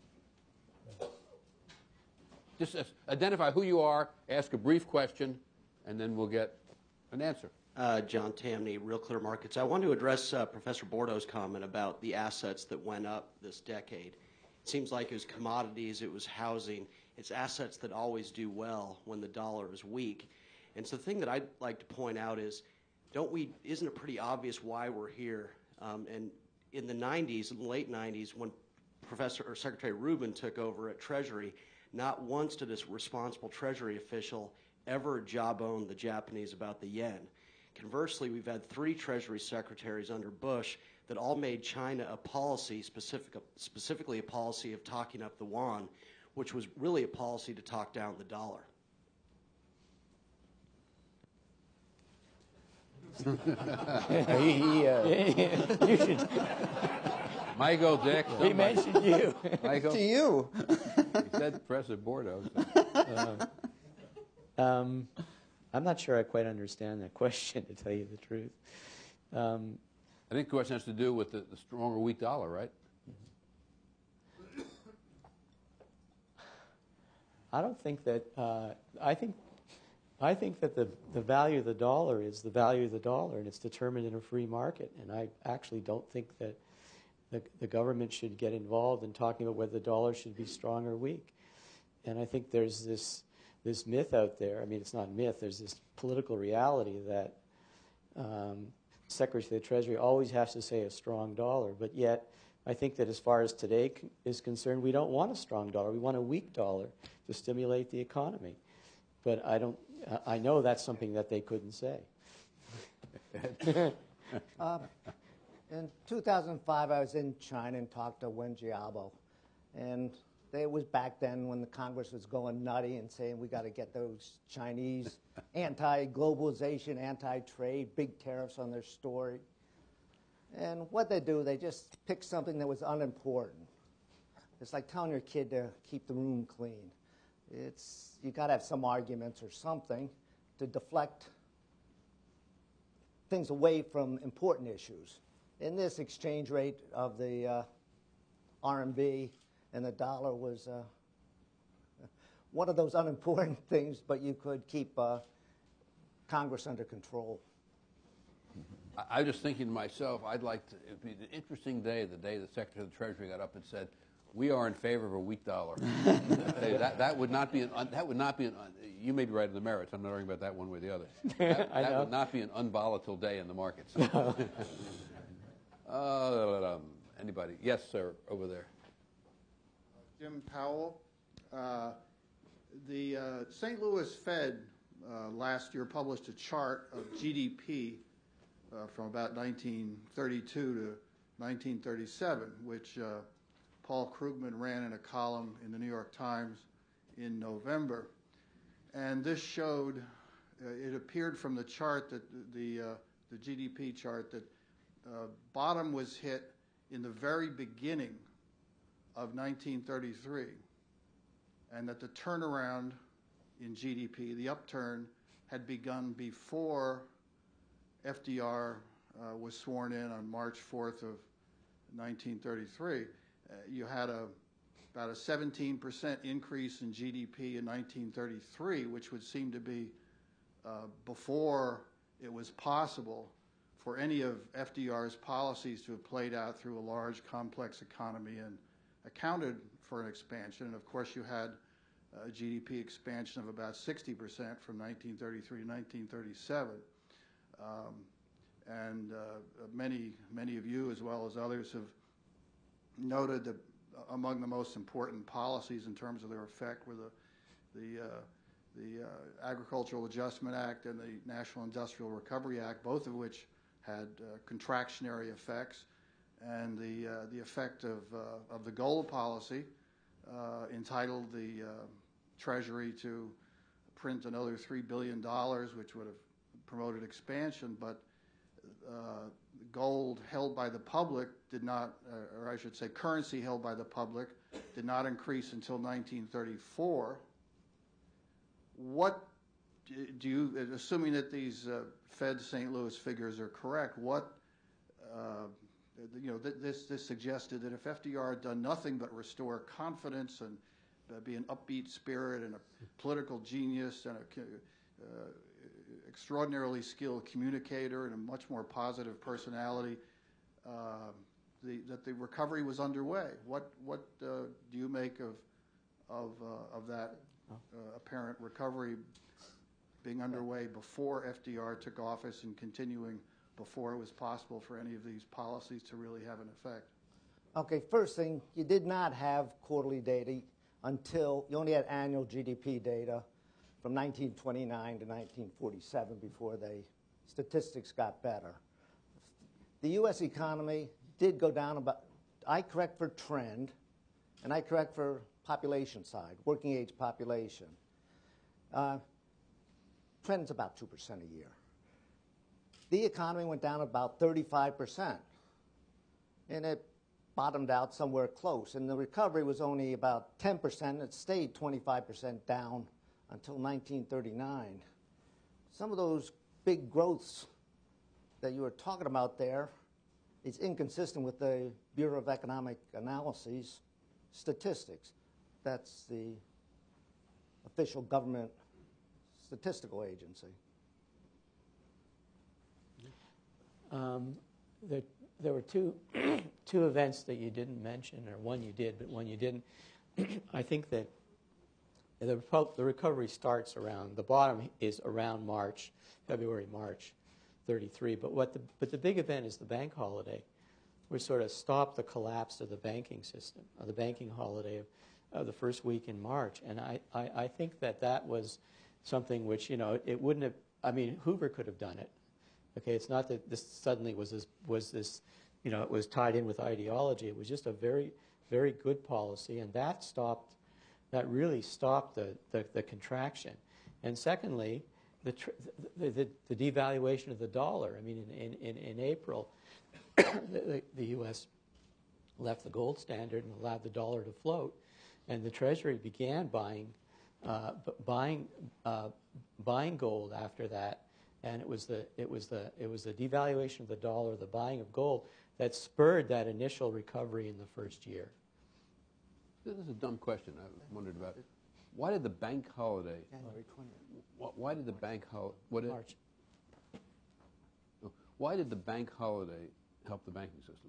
Just identify who you are, ask a brief question, and then we'll get an answer. John Tamney, Real Clear Markets. I want to address Professor Bordo's comment about the assets that went up this decade. It seems like it was commodities, it was housing, it's assets that always do well when the dollar is weak. And so the thing that I'd like to point out is, isn't it pretty obvious why we're here? And in the 90s, in the late 90s, when Secretary Rubin took over at Treasury, not once did a responsible Treasury official ever jawbone the Japanese about the yen. Conversely, we've had 3 Treasury secretaries under Bush that all made China a policy, specifically a policy of talking up the yuan, which was really a policy to talk down the dollar. You should. Michael, Dick. He mentioned you. Michael. To you. He said Professor Bordo. I'm not sure I quite understand that question, to tell you the truth. I think the question has to do with the strong or weak dollar, right? I don't think that. I think that the value of the dollar is the value of the dollar, and it's determined in a free market. And I actually don't think that the government should get involved in talking about whether the dollar should be strong or weak. And I think there's this myth out there. I mean, it's not a myth. There's this political reality that Secretary of the Treasury always has to say a strong dollar. But yet, I think that as far as today is concerned, we don't want a strong dollar. We want a weak dollar to stimulate the economy. But I know that's something that they couldn't say. In 2005, I was in China and talked to Wen Jiabo. And it was back then when the Congress was going nutty and saying we got to get those Chinese anti-globalization, anti-trade, big tariffs on their story. And what they do, they just pick something that was unimportant. It's like telling your kid to keep the room clean. You got to have some arguments or something to deflect things away from important issues. In this exchange rate of the RMB and the dollar was one of those unimportant things, but you could keep Congress under control. Mm-hmm. I was just thinking to myself, it'd be an interesting day, the day the Secretary of the Treasury got up and said, "We are in favor of a weak dollar." that would not be you may be right on the merits. I'm not arguing about that one way or the other. That would not be an unvolatile day in the markets. Anybody? Yes, sir, over there. Jim Powell. The St. Louis Fed last year published a chart of GDP from about 1932 to 1937, which Paul Krugman ran in a column in the New York Times in November. And this showed, it appeared from the chart that the GDP chart that bottom was hit in the very beginning of 1933, and that the turnaround in GDP, the upturn, had begun before FDR was sworn in on March 4th of 1933. You had about a 17% increase in GDP in 1933, which would seem to be before it was possible for any of FDR's policies to have played out through a large, complex economy and accounted for an expansion. And of course, you had a GDP expansion of about 60% from 1933 to 1937. Many of you, as well as others, have noted that among the most important policies in terms of their effect were the Agricultural Adjustment Act and the National Industrial Recovery Act, both of which had contractionary effects, and the effect of the gold policy entitled the Treasury to print another $3 billion, which would have promoted expansion, but gold held by the public did not, or I should say currency held by the public did not increase until 1934. What do you, assuming that these Fed St. Louis figures are correct, what, this suggested that if FDR had done nothing but restore confidence and be an upbeat spirit and a political genius and a extraordinarily skilled communicator and a much more positive personality, that the recovery was underway. What do you make of that apparent recovery being underway before FDR took office and continuing before it was possible for any of these policies to really have an effect? Okay, first thing, you did not have quarterly data until, you only had annual GDP data from 1929 to 1947 before the statistics got better. The U.S. economy did go down about, I correct for trend, and I correct for population side, working age population. Trend's about 2% a year. The economy went down about 35%, and it bottomed out somewhere close. And the recovery was only about 10%. It stayed 25% down until 1939. Some of those big growths that you were talking about there is inconsistent with the Bureau of Economic Analysis statistics. That's the official government statistical agency. There were two events that you didn't mention, or one you did, but one you didn't. I think that the recovery starts around, the bottom is around February, March 33. But the big event is the bank holiday, which sort of stopped the collapse of the banking system, of the banking holiday of the first week in March. And I think that was something which, it wouldn't have, Hoover could have done it. Okay, it's not that this suddenly was this, it was tied in with ideology. It was just a very, very good policy, and that really stopped the contraction. And secondly, the devaluation of the dollar. In April, the U.S. left the gold standard and allowed the dollar to float, and the Treasury began buying gold after that. And it was the devaluation of the dollar, the buying of gold, that spurred that initial recovery in the first year. This is a dumb question I wondered about. Why did the bank holiday? January 20th. Why did the bank holiday? March. Why did the bank holiday help the banking system?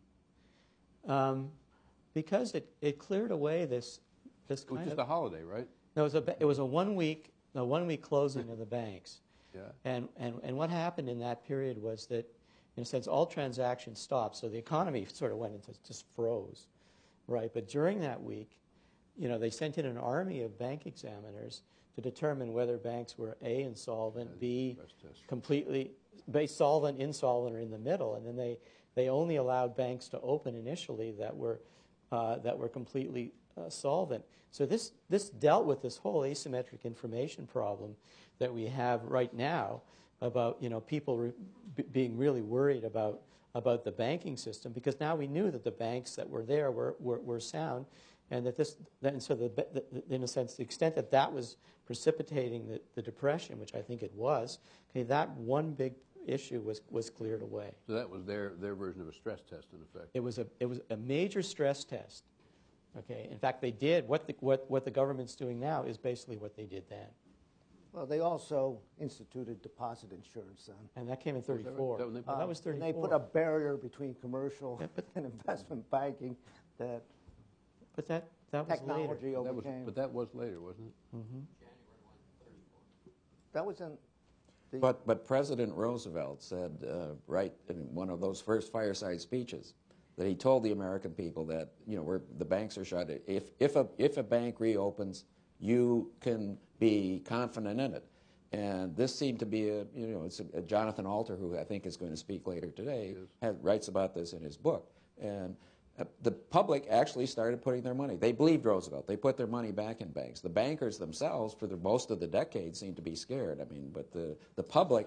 Because it cleared away this It was just a holiday, right? No, it was a 1 week closing of the banks. Yeah. And what happened in that period was that, in a sense, all transactions stopped. So the economy sort of went into just froze, right? But during that week, they sent in an army of bank examiners to determine whether banks were A, insolvent, B, completely solvent, insolvent, or in the middle. And then they only allowed banks to open initially that were completely solvent. So this dealt with this whole asymmetric information problem that we have right now about people being really worried about the banking system, because now we knew that the banks that were there were sound, and that in a sense, the extent that was precipitating the depression, which I think it was, okay, that one big issue was cleared away. So that was their version of a stress test, in effect. It was a major stress test. Okay. In fact, they did what the government's doing now is basically what they did then. Well, they also instituted deposit insurance then. And that came in 34. That when they That was 34. And they put a barrier between commercial and investment banking that But that was technology later. overcame. But that was later, wasn't it? Mm-hmm. That was in the... But President Roosevelt said, right in one of those first fireside speeches, that he told the American people that the banks are shut. If a bank reopens, you can be confident in it. And this seemed to be it's Jonathan Alter, who I think is going to speak later today, writes about this in his book. And the public actually started putting their money. They believed Roosevelt. They put their money back in banks. The bankers themselves, for most of the decade, seemed to be scared. I mean, but the public,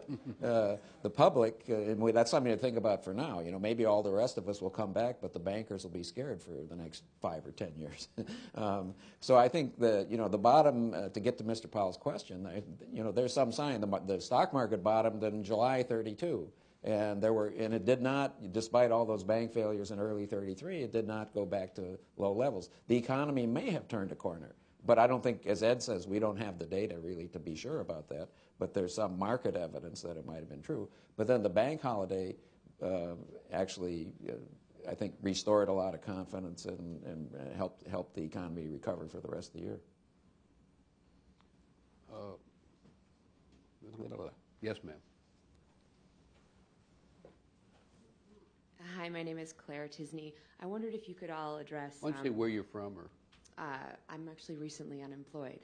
and that's something to think about for now. Maybe all the rest of us will come back, but the bankers will be scared for the next 5 or 10 years. So I think the bottom, to get to Mr. Powell's question, there's some sign. The stock market bottomed in July 32. And it did not, despite all those bank failures in early 33, it did not go back to low levels. The economy may have turned a corner, but I don't think, as Ed says, we don't have the data really to be sure about that. But there's some market evidence that it might have been true. But then the bank holiday actually, I think, restored a lot of confidence and helped the economy recover for the rest of the year. Yes, ma'am. Hi, my name is Claire Tisney. I wondered if you could all address... Why don't you say where you're from? Or I'm actually recently unemployed.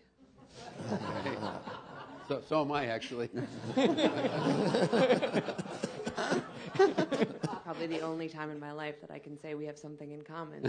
So am I, actually. Probably the only time in my life that I can say we have something in common.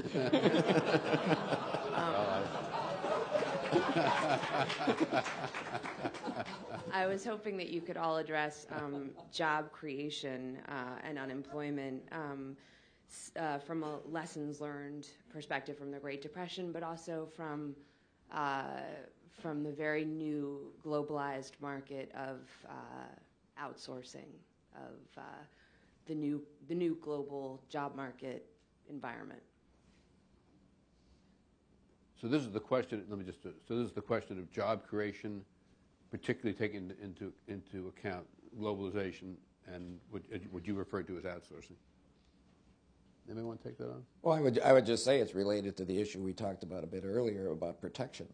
I was hoping that you could all address job creation and unemployment from a lessons learned perspective from the Great Depression, but also from the very new globalized market of outsourcing, of the new global job market environment. So this is the question. So this is the question of job creation, particularly taking into account globalization and what you referred to as outsourcing. Anybody want to take that on? Well, I would just say it's related to the issue we talked about a bit earlier about protection.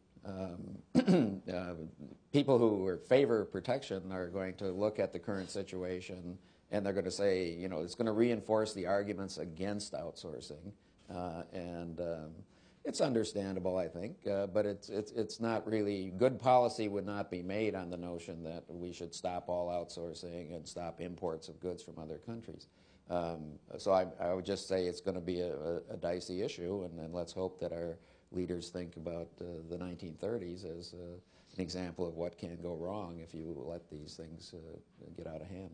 People who favor protection are going to look at the current situation and they're going to say, it's going to reinforce the arguments against outsourcing, and it's understandable, I think, but it's not really, good policy would not be made on the notion that we should stop all outsourcing and stop imports of goods from other countries. So I would just say it's going to be a dicey issue, and let's hope that our leaders think about the 1930s as an example of what can go wrong if you let these things get out of hand.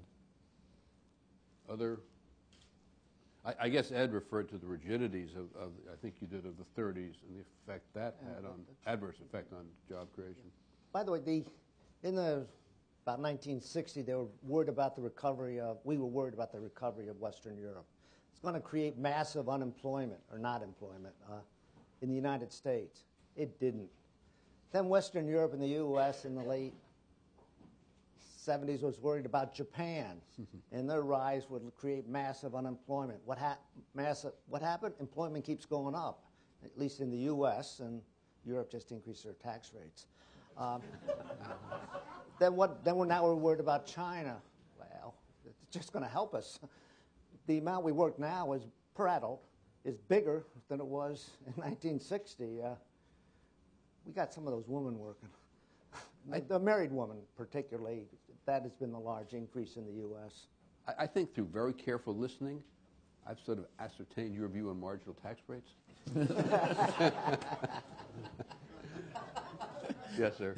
I guess Ed referred to the rigidities of I think you did, of the 30s and the effect that had on, adverse effect on job creation. By the way, about 1960, they were worried about the recovery of Western Europe. It's going to create massive unemployment, or not employment, in the United States. It didn't. Then Western Europe and the U.S. in the late 70s was worried about Japan, and their rise would create massive unemployment. What happened? Employment keeps going up, at least in the U.S., and Europe just increased their tax rates. Then we're worried about China. Well, it's just going to help us. The amount we work now is per adult is bigger than it was in 1960. We got some of those women working. The married woman, particularly, that has been the large increase in the U.S. I think through very careful listening, I've sort of ascertained your view on marginal tax rates. Yes, sir.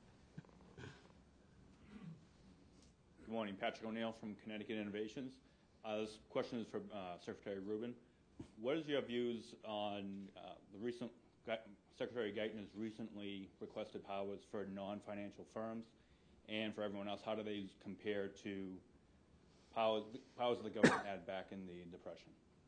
Good morning. Patrick O'Neill from Connecticut Innovations. This question is for Secretary Rubin. What is your views on the recent Secretary Guyton has recently requested powers for non-financial firms and for everyone else? How do they compare to powers the government had back in the Depression?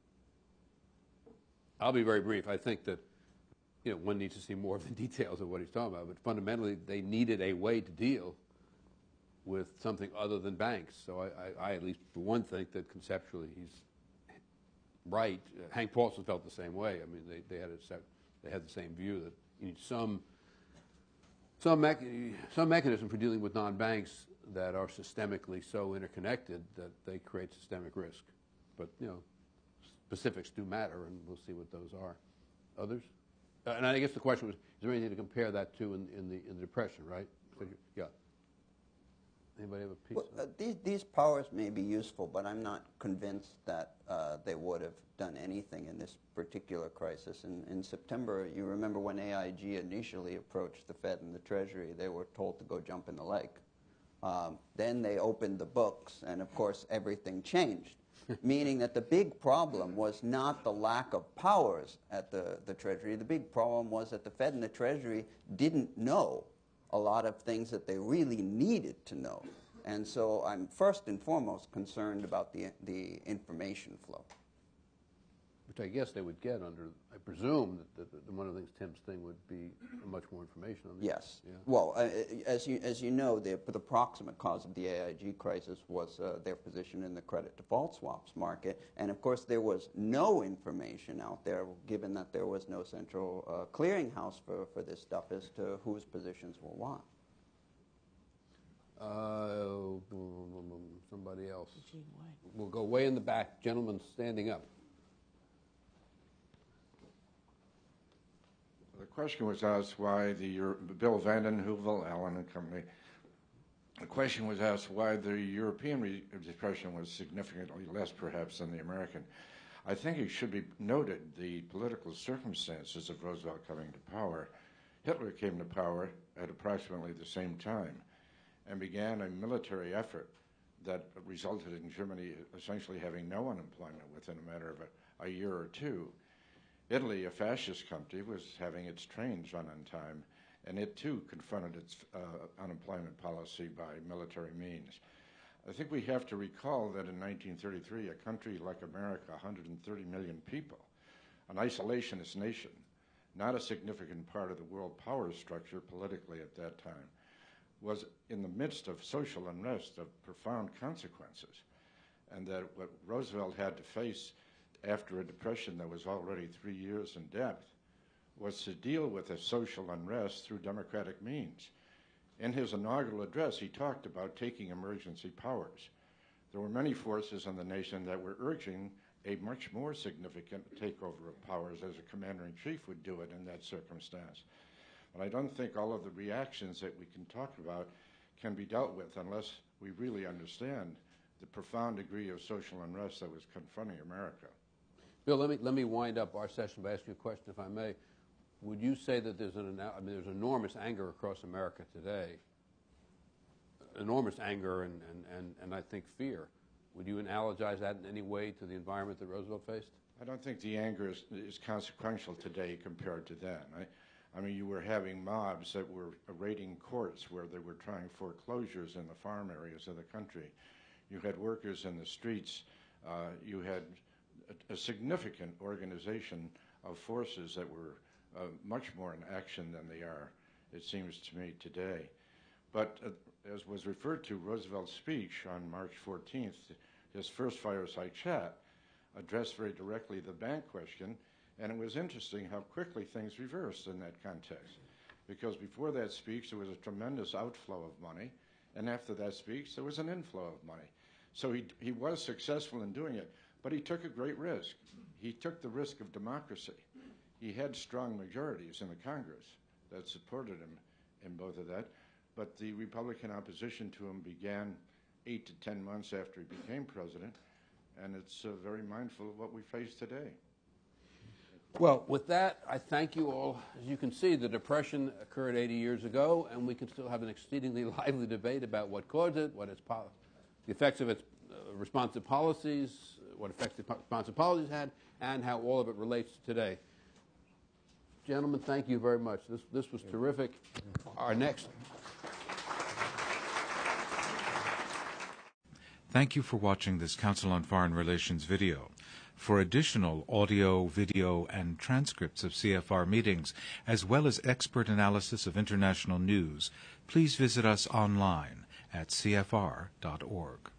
I'll be very brief. I think that one needs to see more of the details of what he's talking about, but fundamentally they needed a way to deal with something other than banks. So I at least for one think that conceptually he's right. Hank Paulson felt the same way. I mean, they had the same view that you need some mechanism for dealing with non-banks that are systemically so interconnected that they create systemic risk. But specifics do matter, and we'll see what those are. Others? And I guess the question was: is there anything to compare that to in the Depression? Right? Yeah. Anybody have a piece? Well, these powers may be useful, but I'm not convinced that they would have done anything in this particular crisis. In September, you remember when AIG initially approached the Fed and the Treasury, they were told to go jump in the lake. Then they opened the books, and of course everything changed, meaning that the big problem was not the lack of powers at the Treasury. The big problem was that the Fed and the Treasury didn't know a lot of things that they really needed to know. And so I'm first and foremost concerned about the information flow. Which I guess they would get under, I presume, that one of the things Tim's thing would be much more information on this. Yes. Yeah. Well, as you know, the proximate cause of the AIG crisis was their position in the credit default swaps market. And of course, there was no information out there, given that there was no central clearinghouse for this stuff, as to whose positions were what. Somebody else. We'll go way in the back. Gentleman standing up. The question was asked why Bill Vanden Heuvel, Allen and Company. The question was asked why the European Depression was significantly less, perhaps, than the American. I think it should be noted the political circumstances of Roosevelt coming to power. Hitler came to power at approximately the same time and began a military effort that resulted in Germany essentially having no unemployment within a matter of a year or two. Italy, a fascist country, was having its trains run on time, and it too confronted its unemployment policy by military means. I think we have to recall that in 1933, a country like America, 130 million people, an isolationist nation, not a significant part of the world power structure politically at that time, was in the midst of social unrest of profound consequences, and that what Roosevelt had to face after a depression that was already 3 years in depth was to deal with a social unrest through democratic means. In his inaugural address, he talked about taking emergency powers. There were many forces in the nation that were urging a much more significant takeover of powers, as a commander-in-chief would do it in that circumstance. But I don't think all of the reactions that we can talk about can be dealt with unless we really understand the profound degree of social unrest that was confronting America. Bill, let me wind up our session by asking you a question, if I may. Would you say that there's there's enormous anger across America today, enormous anger and I think fear. Would you analogize that in any way to the environment that Roosevelt faced? I don't think the anger is consequential today compared to then. I mean, you were having mobs that were raiding courts where they were trying foreclosures in the farm areas of the country. You had workers in the streets. You had a significant organization of forces that were much more in action than they are, it seems to me, today. But as was referred to, Roosevelt's speech on March 14th, his first fireside chat, addressed very directly the bank question, and it was interesting how quickly things reversed in that context. Because before that speech, there was a tremendous outflow of money, and after that speech, there was an inflow of money. So he was successful in doing it, but he took a great risk. He took the risk of democracy. He had strong majorities in the Congress that supported him in both of that, but the Republican opposition to him began 8 to 10 months after he became president, and it's very mindful of what we face today. Well, with that, I thank you all. As you can see, the Depression occurred 80 years ago, and we can still have an exceedingly lively debate about what caused it, what its the effects of its responsive policies, what effects the responsive policies had, and how all of it relates to today. Gentlemen, thank you very much. This was terrific. Our next. Thank you for watching this Council on Foreign Relations video. For additional audio, video, and transcripts of CFR meetings, as well as expert analysis of international news, please visit us online at cfr.org.